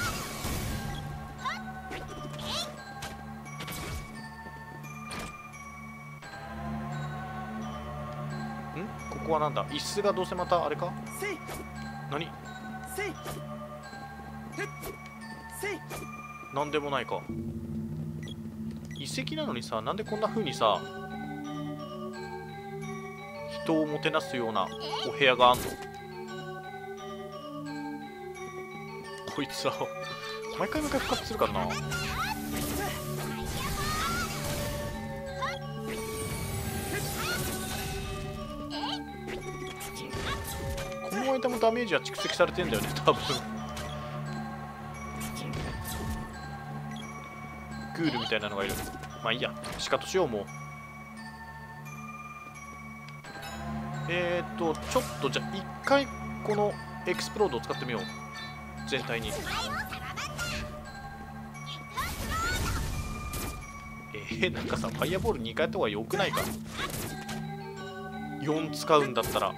ここはなんだ。椅子がどうせまたあれか。何。なんでもないか。遺跡なのにさ、なんでこんな風にさ人をもてなすようなお部屋があんの。こいつら毎回復活するからな。この間もダメージは蓄積されてんだよね多分。グールみたいなのがいる。まあいいや、シカトしよう。もうちょっとじゃあ一回このエクスプロードを使ってみよう。全体になんかさ、ファイアボール2回やった方がよくないか。4使うんだったら。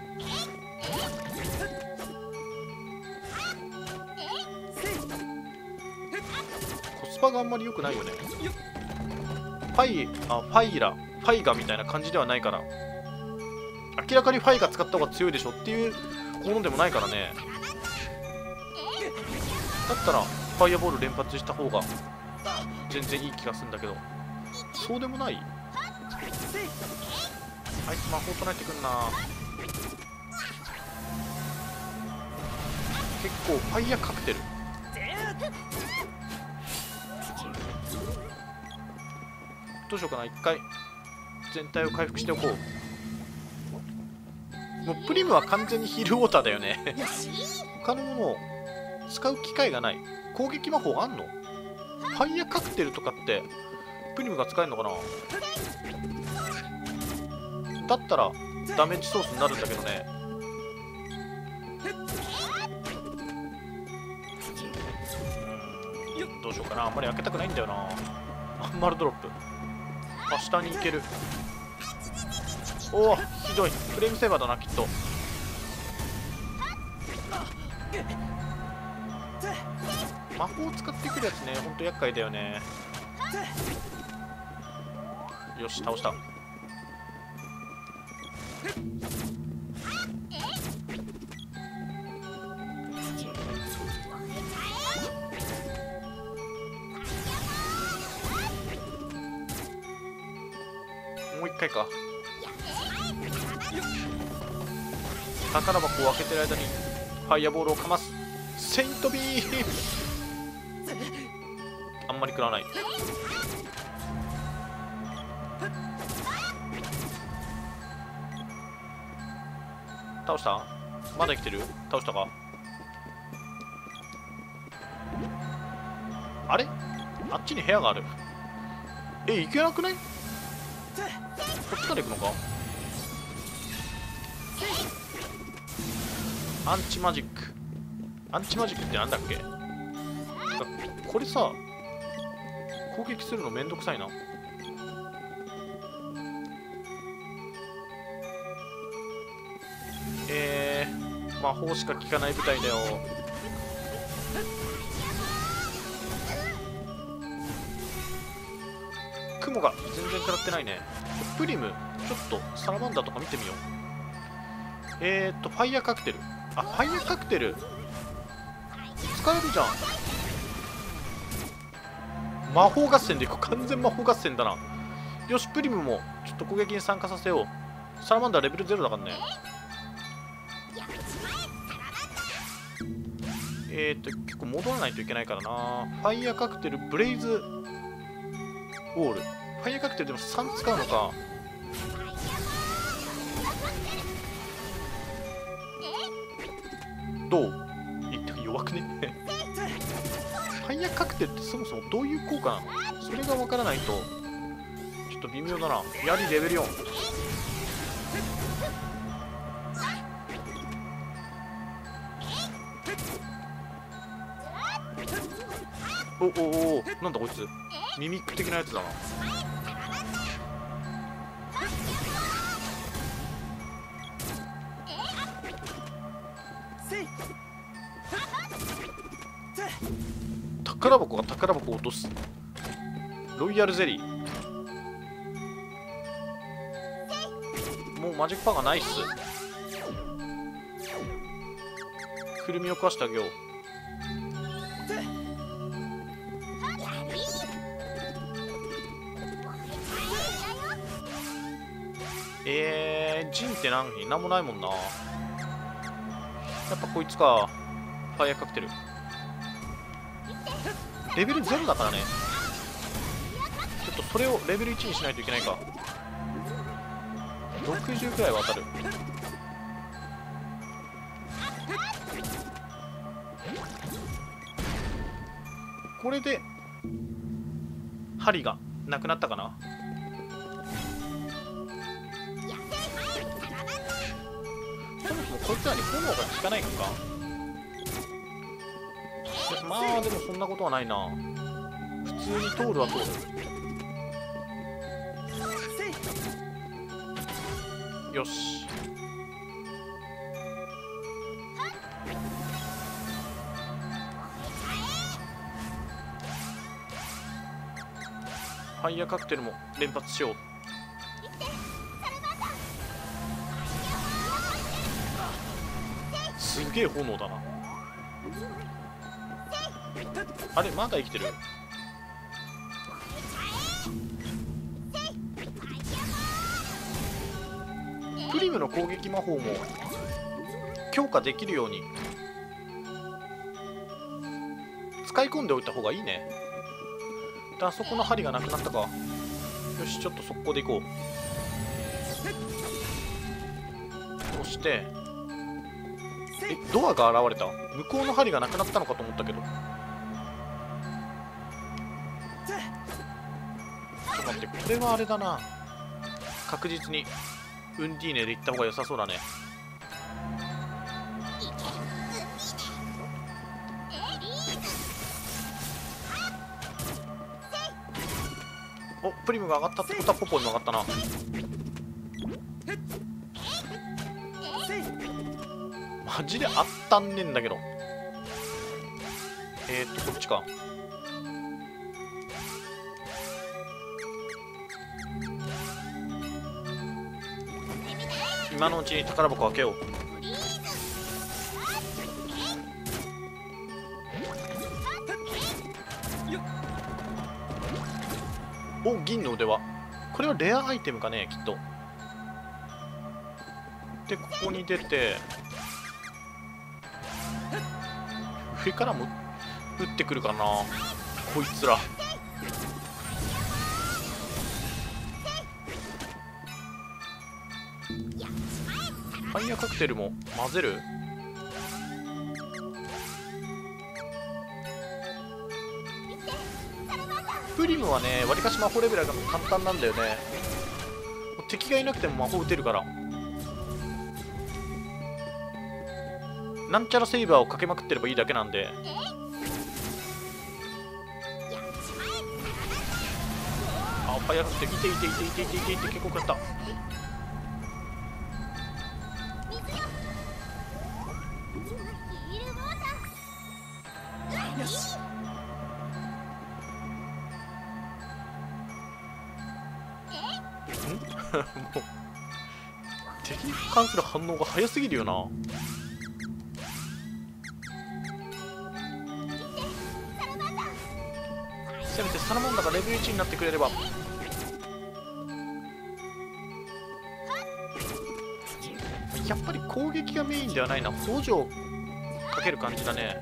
コスパがあんまり良くないよね。ファイガみたいな感じではないから。明らかにファイが使った方が強いでしょっていうものでもないからね。だったらファイアボール連発した方が全然いい気がするんだけど、そうでもない。あいつ魔法唱えてくんな。結構ファイヤーカクテル。どうしようかな。一回全体を回復しておこう。もうプリムは完全にヒールウォーターだよね他のものを使う機会がない。攻撃魔法あんの？ファイヤーカクテルとかってプリムが使えるのかな。だったらダメージソースになるんだけどね。どうしようかな。あんまり開けたくないんだよな。アンマルドロップ。あ、下に行ける。おお、ひどい。フレームセーバーだなきっと。魔法を使ってくるやつね、ほんと厄介だよね。よし、倒した。もう一回か。宝箱を開けてる間にファイアボールをかます。セイントビームあんまり食らわない。倒した？まだ生きてる？倒したか？あれ？あっちに部屋がある。行けなくない？こっちから行くのか？アンチマジック。アンチマジックってなんだっけ？これさ、攻撃するのめんどくさいな。魔法しか効かない部隊だよ。雲が全然食らってないね。プリム、ちょっとサラマンダーとか見てみよう。ファイヤーカクテル。あ、ファイヤーカクテル使えるじゃん。魔法合戦でいく。完全魔法合戦だな。よし、プリムもちょっと攻撃に参加させよう。サラマンダーレベル0だからね。結構戻らないといけないからな。ファイヤーカクテル、ブレイズウォール。ファイヤーカクテルでも3使うのか。どう？弱くねファイヤーカクテルってそもそもどういう効果なの？それがわからないとちょっと微妙だな。槍レベル4。おおお、なんだこいつ。ミミック的なやつだな。宝箱が宝箱を落とす。ロイヤルゼリー。もうマジックパンがないっす。くるみを食わしてあげよう。ジンってなんもないもんな。やっぱこいつか。ファイアカクテル。レベル0だからね。ちょっとそれをレベル1にしないといけないか。60くらいは当たる。これで針がなくなったかな。そもそもこいつらに炎が効かないのか。まあでもそんなことはないな。普通に通るは通る。よし。ファイヤーカクテルも連発しよう。すげえ炎だな。あれまだ生きてる。プリムの攻撃魔法も強化できるように使い込んでおいた方がいいね。あそこの針がなくなったか。よし、ちょっと速攻でいこう。そしてドアが現れた。向こうの針がなくなったのかと思ったけど。ちょっと待って、これはあれだな。確実にウンディーネで行った方が良さそうだね。お、プリムが上がったってことはポポにも上がったな。マジであったんねんだけど。こっちか。今のうちに宝箱開けよう。お、銀の腕輪。これはレアアイテムかね、きっと。で、ここに出て上からも撃ってくるかな、こいつら。ファイヤーカクテルも混ぜる。プリムはね、わりかし魔法レベルが簡単なんだよね。敵がいなくても魔法打てるから。なんちゃらセイバーをかけまくってればいいだけなんで。あ、ファイヤーカクテルいていていていていていていて、結構食った。よし。もう敵に関する反応が早すぎるよな。せめてサラマンダがレベル1になってくれれば。やっぱり攻撃がメインではないな。補助をかける感じだね。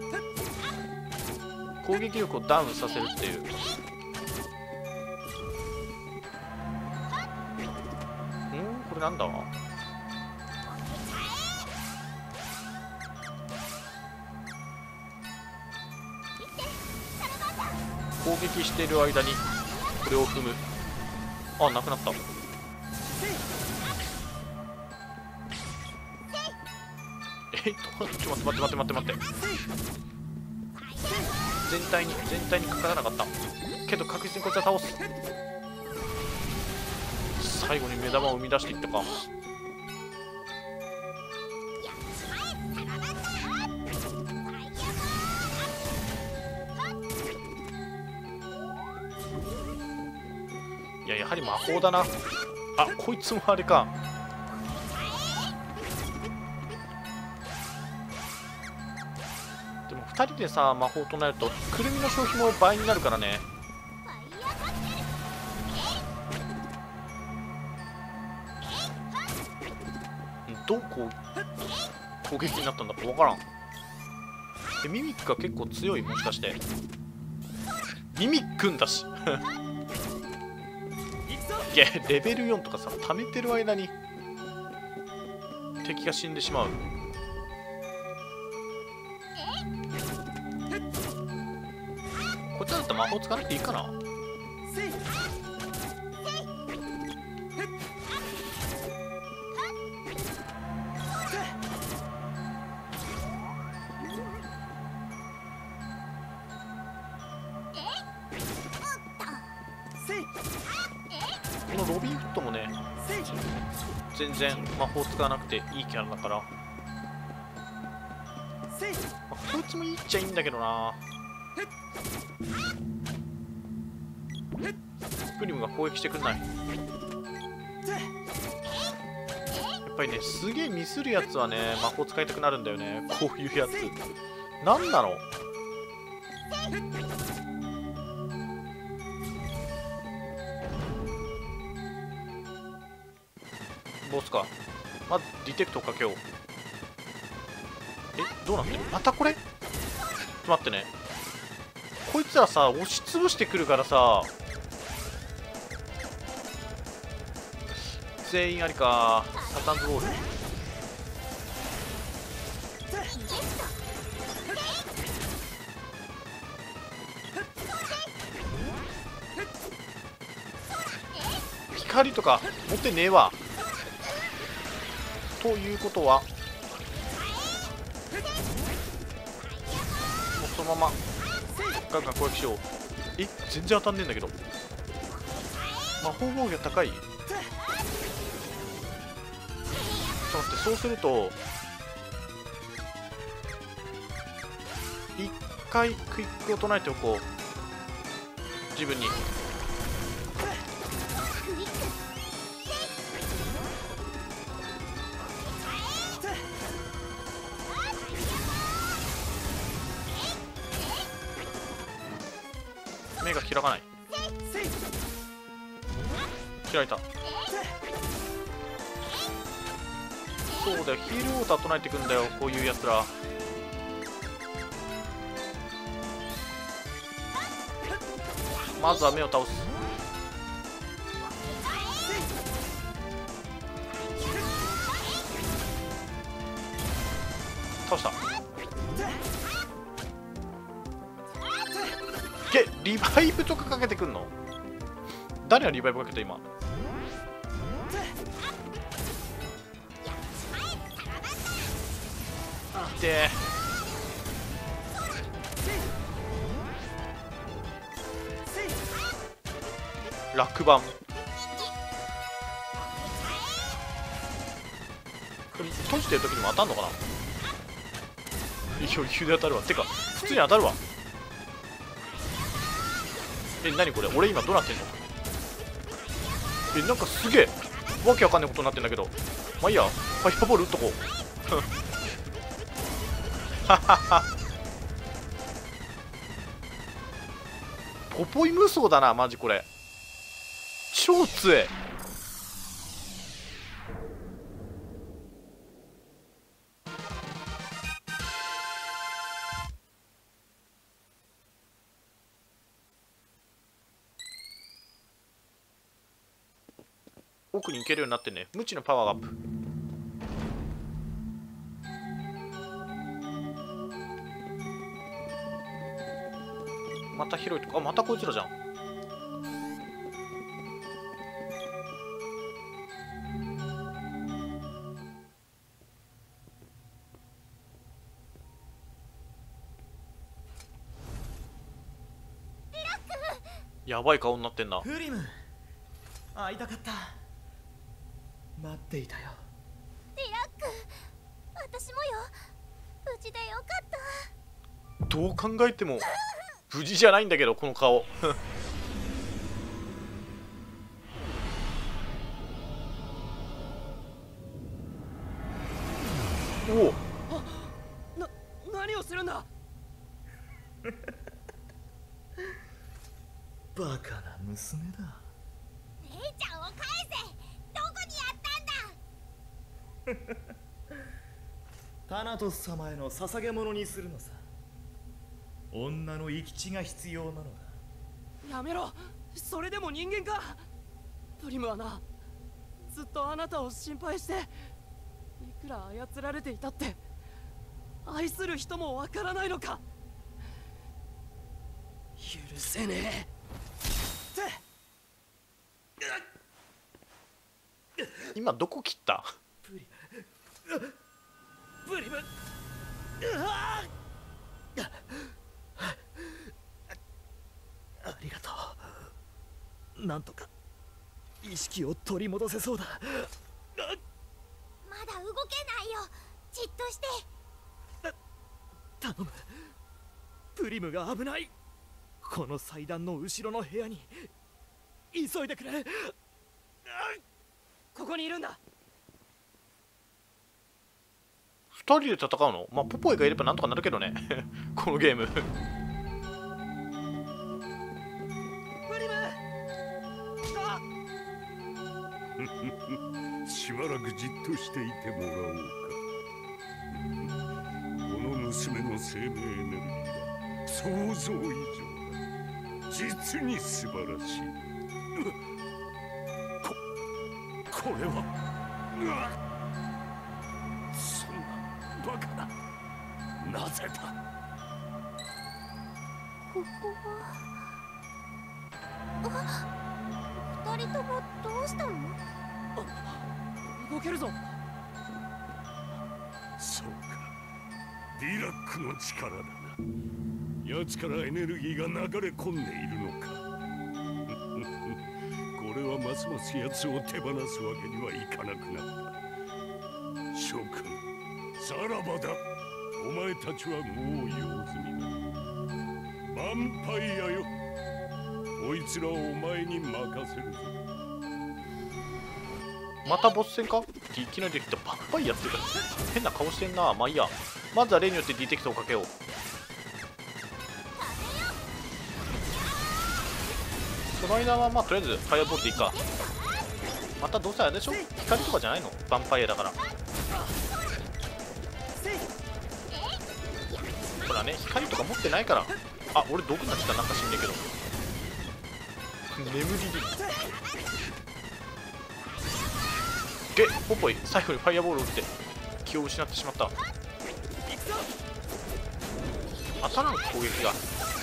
攻撃力をダウンさせるっていう。これなんだ。攻撃している間にこれを踏む。 あ、なくなった。ちょっと待って。全体にかからなかったけど、確実にこいつは倒す。最後に目玉を生み出していったか。いや、やはり魔法だな。あ、こいつもあれか。でも2人でさ、魔法となるとくるみの消費も倍になるからね。どう攻撃になったんだか分からん。ミミックが結構強い、もしかして。ミミックんだしいや、レベル4とかさ、溜めてる間に敵が死んでしまう。こっちだったら魔法使わなくていいかな。このロビンフットもね、全然魔法使わなくていいキャラだから、こいつもいいっちゃいいんだけどな。プリムが攻撃してくんない。やっぱりね、すげえミスるやつはね、魔法使いたくなるんだよね。こういうやつなんなの。ボスか。まずディテクトをかけよう。どうなってる。またこれ。ちょっと待ってね、こいつらさ、押しつぶしてくるからさ、全員ありか。サタンズボール。光とか持ってねえわ。ということは、もうそのままガンガン攻撃しよう。全然当たんねえんだけど。魔法防御が高い。ちょっと待って、そうすると一回クイックを唱えておこう、自分に。目が開かない。開いた。そうだよ、ヒールウォーター唱えていくんだよ、こういうやつら。まずは目を倒す。倒した。リバイブとかかけてくんの。誰がリバイブかけた今。で落盤。閉じてる時にも当たんのかな。余裕で当たるわ。てか普通に当たるわ。何これ、俺今どうなってんの。なんかすげえわけわかんないことになってんだけど。まあいいや、ファイアボール打っとこうははは。ポポイ無双だなマジこれ。超強え。奥に行けるようになってね。無知のパワーアップ。また広いとこ。あ、またこいつらじゃん。 やばい顔になってんな。 フリム、会いたかった。待っていたよ。 ディラック、私もよ。無事でよかった。 どう考えても無事じゃないんだけど、この顔。おお、 何をするんだ。 バカな娘だ。 姉ちゃんを返せ。どこにやったんだ。 タナトス様への捧げ物にするのさ。女の生き血が必要なのだ。 やめろ。それでも人間か。プリムはな、ずっとあなたを心配して、いくら操られていたって愛する人もわからないのか。許せねえ。 今どこ切った？ プリム、ありがとう。なんとか意識を取り戻せそうだ。 まだ動けないよ。じっとして。 頼む。プリムが危ない。この祭壇の後ろの部屋に急いでくれ。 ここにいるんだ。 2人で戦うの？まあポポイがいればなんとかなるけどね。このゲーム。 プリム、 しばらくじっとしていてもらおうか。この娘の生命エネルギーは想像以上だ。実に素晴らしい。これはそんなバカな。なぜだ。 ここは。二人ともどうしたの？ 動けるぞ。 そうか、ディラックの力だな。奴からエネルギーが流れ込んでいるのか。これはますます奴を手放すわけにはいかなくなった。諸君、さらばだ。お前たちはもう用済みだ。ヴァンパイアよ、こいつらをお前に任せるぞ。 またボス戦か？いきなりできた。バッパイやってる。変な顔してんな。まあいいや。まずは例によってディテクトをかけよう。その間はまあとりあえずファイアボールでいいか。またどうせあれでしょ？光とかじゃないの？ヴァンパイアだから。ほらね、光とか持ってないから。あ、俺毒になっちゃった。なんか死んでるけど。眠りでゲポポイ、最後にファイアボールを打って気を失ってしまった。当たらん攻撃が。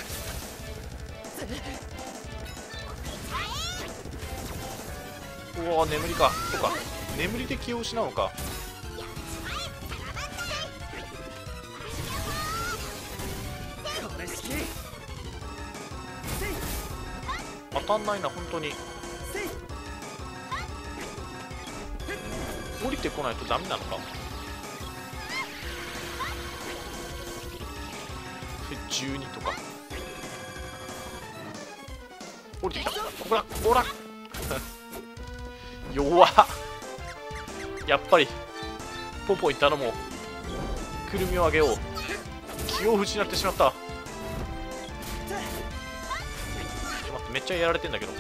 うわ、眠りか。そうか、眠りで気を失うのか。当たんないな、本当に。降りてこないとダメなのか。12とか降りてきた。ここだ、ほら。弱っ。やっぱりポポに頼もう。くるみをあげよう。気を失ってしまった。ちょっと待って、めっちゃやられてんだけど。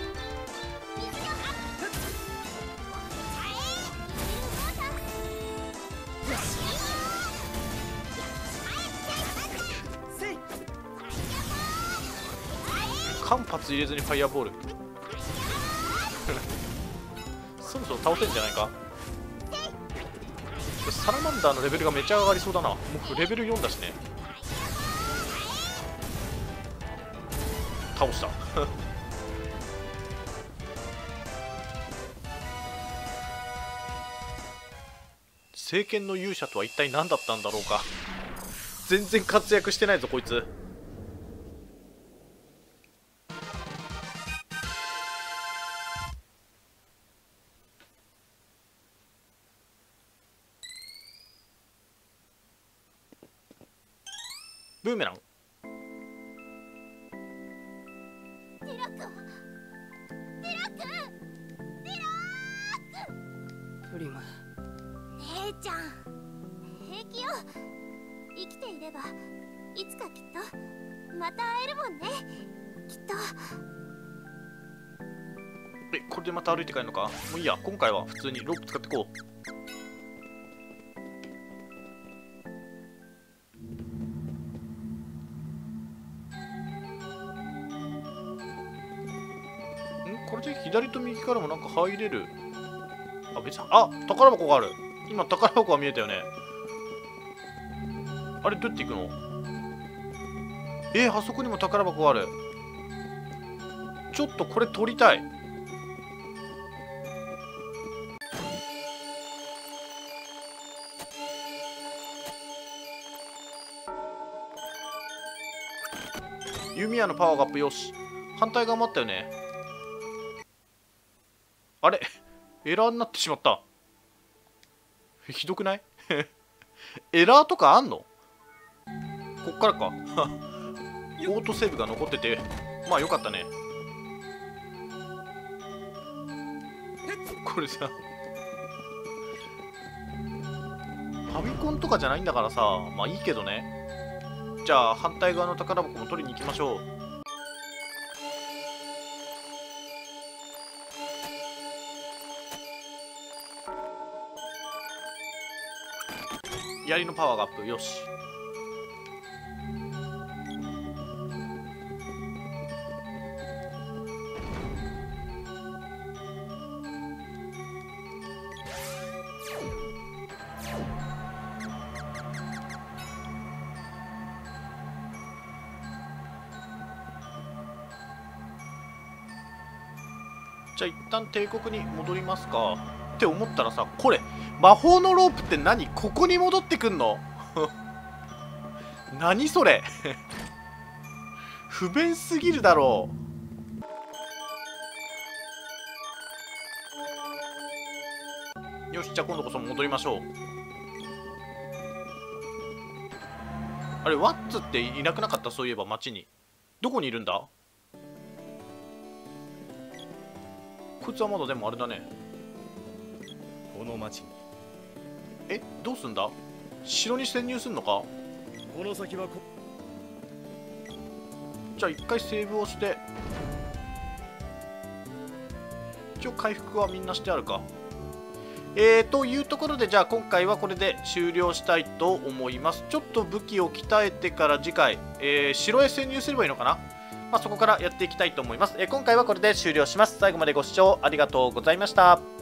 間髪入れずにファイアボール。そろそろ倒せんじゃないか。サラマンダーのレベルがめちゃ上がりそうだな。もうレベル4だしね。倒した聖剣の勇者とは一体何だったんだろうか。全然活躍してないぞこいつ。 ブーメラン。 ディラックはディラックプリム。 姉ちゃん平気よ。生きていればいつかきっとまた会えるもんね。きっと。 これでまた歩いて帰るのか。もういいや、今回は普通にロープ使ってこう。これで左と右からもなんか入れる。あ、別に、あ、宝箱がある。今宝箱が見えたよね。あれどうやって行くの？あそこにも宝箱がある。ちょっとこれ取りたい。弓矢のパワーがアップ。よし。反対側もあったよね。あれエラーになってしまった。ひどくないエラーとかあんの？こっからか。オートセーブが残ってて、まあよかったね。これさ、ファミコンとかじゃないんだからさ、まあいいけどね。じゃあ反対側の宝箱も取りに行きましょう。槍のパワーがアップ。よし。じゃあ一旦帝国に戻りますか。って思ったらさ、これ魔法のロープって何？ここに戻ってくんの？何それ不便すぎるだろう。よし、じゃあ今度こそ戻りましょう。あれ、ワッツっていなくなかった？そういえば町に。どこにいるんだ？こいつはまだでもあれだね。 この町に。 どうすんだ？城に潜入すんのか？ この先はじゃあ一回セーブをして、一応回復はみんなしてあるか。というところで、じゃあ今回はこれで終了したいと思います。ちょっと武器を鍛えてから次回、城へ潜入すればいいのかな。まあ、そこからやっていきたいと思います。今回はこれで終了します。最後までご視聴ありがとうございました。